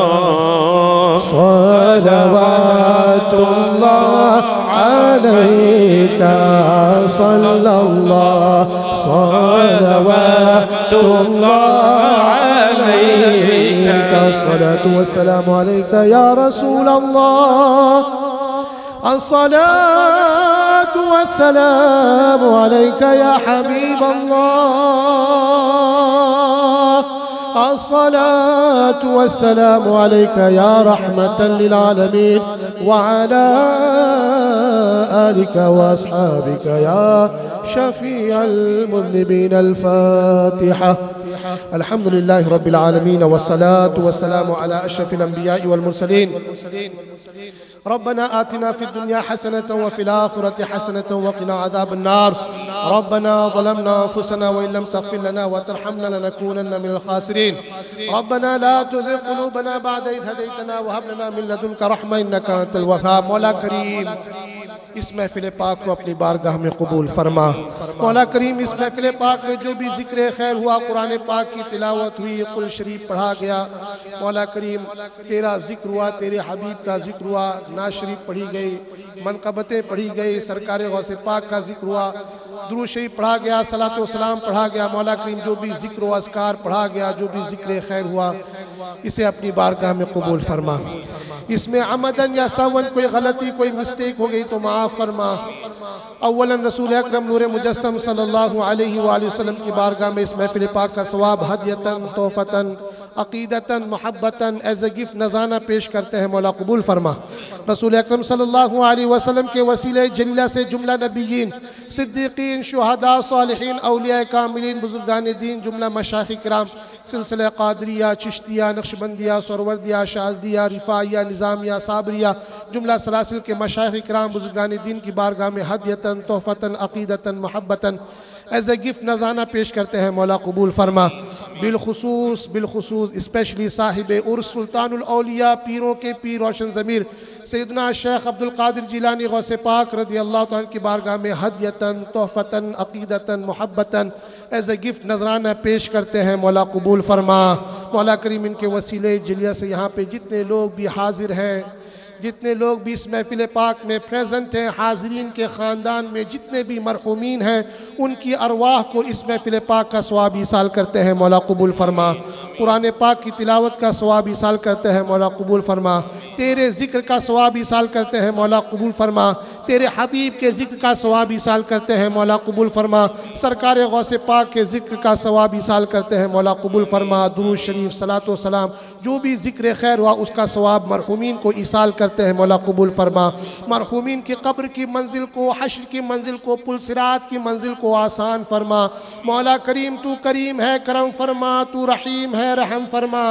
صلوات اللہ علیکہ صلی اللہ صلوات اللہ علیکہ الصلاة والسلام علیکہ یا رسول اللہ الصلاة والسلام علیکہ یا حبیب اللہ الصلاة والسلام عليك يا رحمة للعالمين وعلى آلك وأصحابك يا شفيع المذنبين الفاتحة الحمد لله رب العالمين والصلاة والسلام على أشرف الأنبياء والمرسلين ربنا آتنا في الدنيا حسنة وفي الآخرة حسنة وقنا عذاب النار ربنا ظلمنا أنفسنا وإن لم تغفر لنا وترحمنا لنكونن من الخاسرين ربنا لا تزغ قلوبنا بعد إذ هديتنا وهب لنا من لدنك رحمة إنك أنت الوهاب مولا کریم اس محفل پاک کو اپنی بارگاہ میں قبول فرما مولا کریم اس محفل پاک میں جو بھی ذکر خیر ہوا قرآن پاک کی تلاوت ہوئی قل شریف پڑھا گیا مولا کریم تیرا ذکر ہوا تیرے حبیب کا ذکر ہوا نعت شریف پڑھی گئی منقبتیں پڑھی گئی سرکار غوث پاک کا ذکر ہوا درود شریف پڑھا گیا صلاۃ و سلام پڑھا گیا مولا کریم جو بھی ذکر و اذکار پڑھا گیا جو بھی ذکر خیر ہوا اسے اپنی بارگاہ میں قبول فرما اس میں عمدن یا سہون کوئی غلطی کوئی مسٹیک ہو گئی تو معاف فرما اولا رسول اکرم نور مجسم صلی اللہ علیہ وآلہ وسلم کی بارگاہ میں اس محفل پاک کا ثواب ہدیتاً تحفتاً عقیدتاً محبتاً ایز اے گفٹ نذرانہ پیش کرتے ہیں مولا قبول فرما رسول اکرم صلی اللہ علیہ وسلم کے وسیلہ جلیلہ سے جملہ نبیین صدیقین شہداء صالحین اولیاء کاملین بزرگان دین جملہ مشایخ کرام سلسلہ قادریہ چشتیہ نقشبندیہ سروردیہ شاذلیہ رفاعیہ نظامیہ صابریہ جملہ سلاسل کے مشایخ کرام بزرگان دین کی بارگاہ میں ہدیتاً تحفتاً عقیدتاً محبتاً ایز اے گفٹ نذرانہ پیش کرتے ہیں مولا قبول فرما بالخصوص بالخصوص اسپیشلی صاحب عرس سلطان الاولیاء پیروں کے پیر روشن ضمیر سیدنا شیخ عبد القادر جیلانی غوث پاک رضی اللہ تعالیٰ کی بارگاہ میں ہدیتاً تحفتاً عقیدتاً محبتاً ایز اے گفٹ نذرانہ پیش کرتے ہیں مولا قبول فرما مولا کریم ان کے وسیلے جلیہ سے یہاں پہ جتنے لوگ بھی حاضر ہیں جتنے لوگ بھی اس محفل پاک میں پریزنٹ ہیں حاضرین کے خاندان میں جتنے بھی مرحومین ہیں ان کی ارواح کو اس محفل پاک کا ثواب ایصال کرتے ہیں مولا قبول فرما قرآن پاک کی تلاوت کا ثواب ایصال کرتے ہیں مولا قبول فرما تیرے ذکر کا ثواب ایصال کرتے ہیں مولا قبول فرما تیرے حبیب کے ذکر کا ثواب ایصال کرتے ہیں مولا قبول فرما سرکار غوث پاک کے ذکر کا ثواب ایصال کرتے ہیں مولا قبول فرما درود شریف صلاۃ و سلام جو بھی ذکر خیر ہوا اس کا ثواب مرحومین کو ایصال کرتے ہیں مولا قبول فرما مرحومین کی قبر کی منزل کو حشر کی منزل کو پل صراط کی منزل کو آسان فرما مولا کریم تو کریم ہے کرم فرما تو رحیم ہے رحم فرما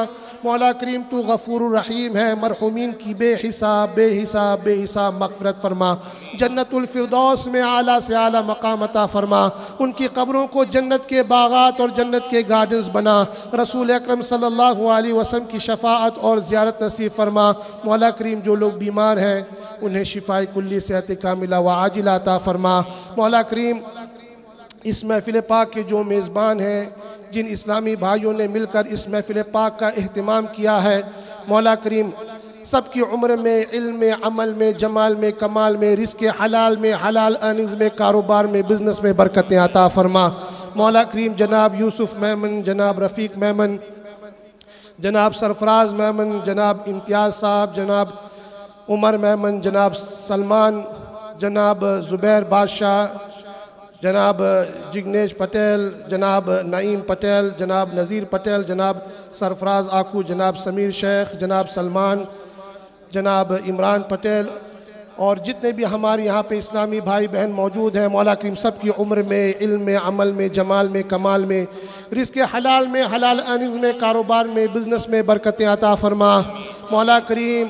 مولا کریم تو غفور الرحیم ہے، مرحومین کی بے حساب بے حساب بے حساب مغفرت فرما، جنت الفردوس میں اعلیٰ سے اعلیٰ مقام عطا فرما، ان کی قبروں کو جنت کے باغات اور جنت کے گارڈنز بنا، رسول اکرم صلی اللہ علیہ وسلم کی شفاعت اور زیارت نصیب فرما۔ مولا کریم جو لوگ بیمار ہیں انہیں شفاء کلی صحت کاملہ و عاجلہ عطا فرما۔ مولا کریم اس محفل پاک کے جو میزبان ہیں، جن اسلامی بھائیوں نے مل کر اس محفل پاک کا اہتمام کیا ہے، مولا کریم سب کی عمر میں، علم میں، عمل میں، جمال میں، کمال میں، رزق حلال میں، حلال ارننگز میں، کاروبار میں، بزنس میں برکتیں عطا فرما۔ مولا کریم جناب یوسف میمن، جناب رفیق میمن، جناب سرفراز میمن، جناب امتیاز صاحب، جناب عمر میمن، جناب سلمان، جناب زبیر بادشاہ، جناب جگنیش پٹیل، جناب نعیم پٹیل، جناب نذیر پٹیل، جناب سرفراز آکو، جناب سمیر شیخ، جناب سلمان، جناب عمران پٹیل اور جتنے بھی ہمارے یہاں پہ اسلامی بھائی بہن موجود ہیں، مولا کریم سب کی عمر میں، علم میں، عمل میں، جمال میں، کمال میں، رزق حلال میں، حلال ارننگز میں، کاروبار میں، بزنس میں برکتیں عطا فرما۔ مولا کریم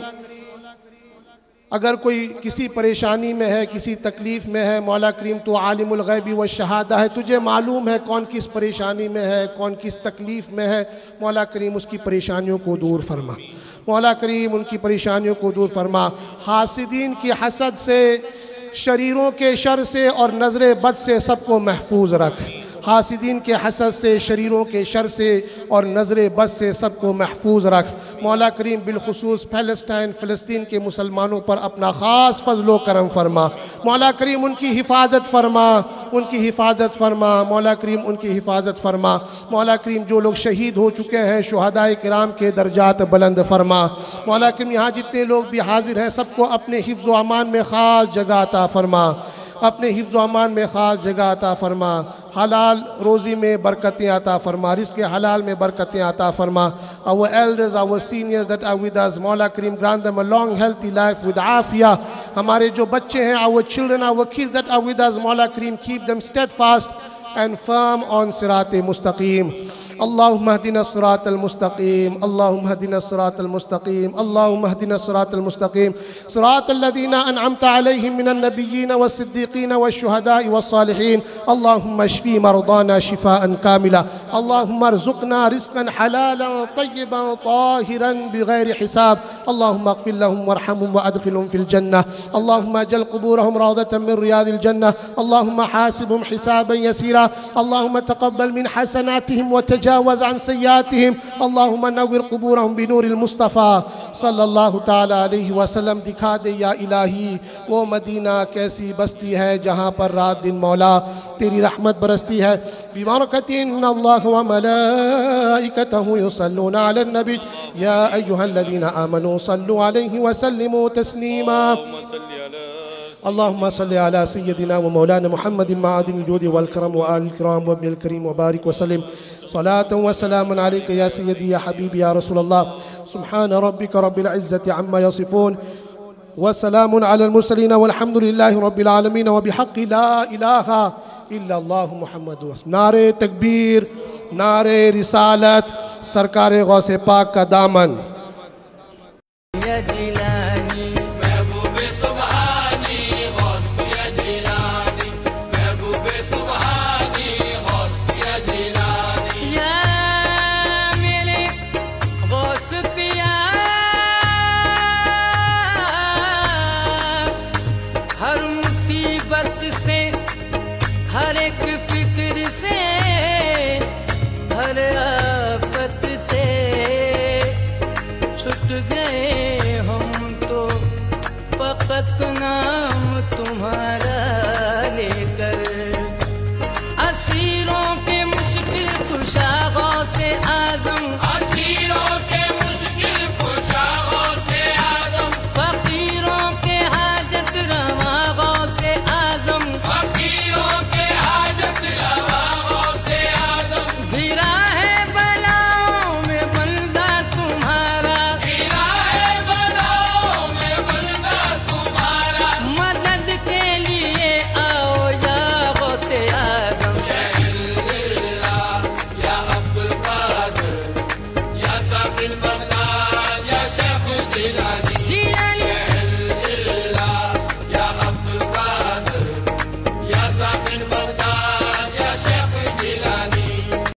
اگر کوئی کسی پریشانی میں ہے، کسی تکلیف میں ہے، مولا کریم تو عالم الغیب والشہادہ ہے، تجھے معلوم ہے کون کس پریشانی میں ہے، کون کس تکلیف میں ہے، مولا کریم اس کی پریشانیوں کو دور فرما۔ مولا کریم ان کی پریشانیوں کو دور فرما، حاسدین کی حسد سے، شریروں کے شر سے اور نظر بد سے سب کو محفوظ رکھ، حاسدین کے حسد سے، شریروں کے شر سے اور نظر بد سے سب کو محفوظ رکھ۔ مولا کریم بالخصوص فلسطین فلسطین کے مسلمانوں پر اپنا خاص فضل و کرم فرما، مولا کریم ان کی حفاظت فرما، ان کی حفاظت فرما، مولا کریم ان کی حفاظت فرما۔ مولا کریم جو لوگ شہید ہو چکے ہیں، شہداء کرام کے درجات بلند فرما۔ مولا کریم یہاں جتنے لوگ بھی حاضر ہیں سب کو اپنے حفظ و امان میں خاص جگہ عطا فرما، اپنے حفظ و امان میں خاص جگہ عطا فرما، حلال روزی میں برکتیں عطا فرما، رزق حلال میں برکتیں عطا فرما۔ Our elders, our seniors that are with us, مولا کریم grant them a long healthy life with Aafia. ہمارے جو بچے ہیں، our children, our kids that are with us, مولا کریم keep them steadfast and firm on صراط مستقیم۔ اللهم اهدنا الصراط المستقيم، اللهم اهدنا الصراط المستقيم، اللهم اهدنا الصراط المستقيم، صراط الذين أنعمت عليهم من النبيين والصديقين والشهداء والصالحين. اللهم اشفي مرضانا شفاء كاملا، اللهم ارزقنا رزقا حلالا طيبا طاهرا بغير حساب، اللهم اغفر لهم وارحمهم وادخلهم في الجنة، اللهم اجعل قبورهم روضة من رياض الجنة، اللهم حاسبهم حسابا يسيرا، اللهم تقبل من حسناتهم وتجاوز عن سيئاتهم، اللهم نور قبورهم بنور المصطفى صلی اللہ تعالیٰ علیہ وسلم۔ دکھا دے یا الہی وہ مدینہ کیسی بستی ہے جہاں پر رات دن مولا تیری رحمت برستی ہے۔ ببرکۃ ان اللہ وملائکتہ یصلون علی النبی یا ایہا الذین آمنوا صلوا علیہ وسلموا تسلیما۔ اللهم صل على سيدنا ومولانا محمد معدن الجود والكرم وآل الكرام وابن الكريم وبارك وسلم صلاة وسلام عليك يا سيدي يا حبيبي يا رسول الله. سبحان ربك رب العزة عما يصفون وسلام على المرسلين والحمد لله رب العالمين وبحق لا إله إلا الله محمد رسول۔ نعرہ تکبیر، نعرہ رسالت، سرکار غوث پاک کا دامن۔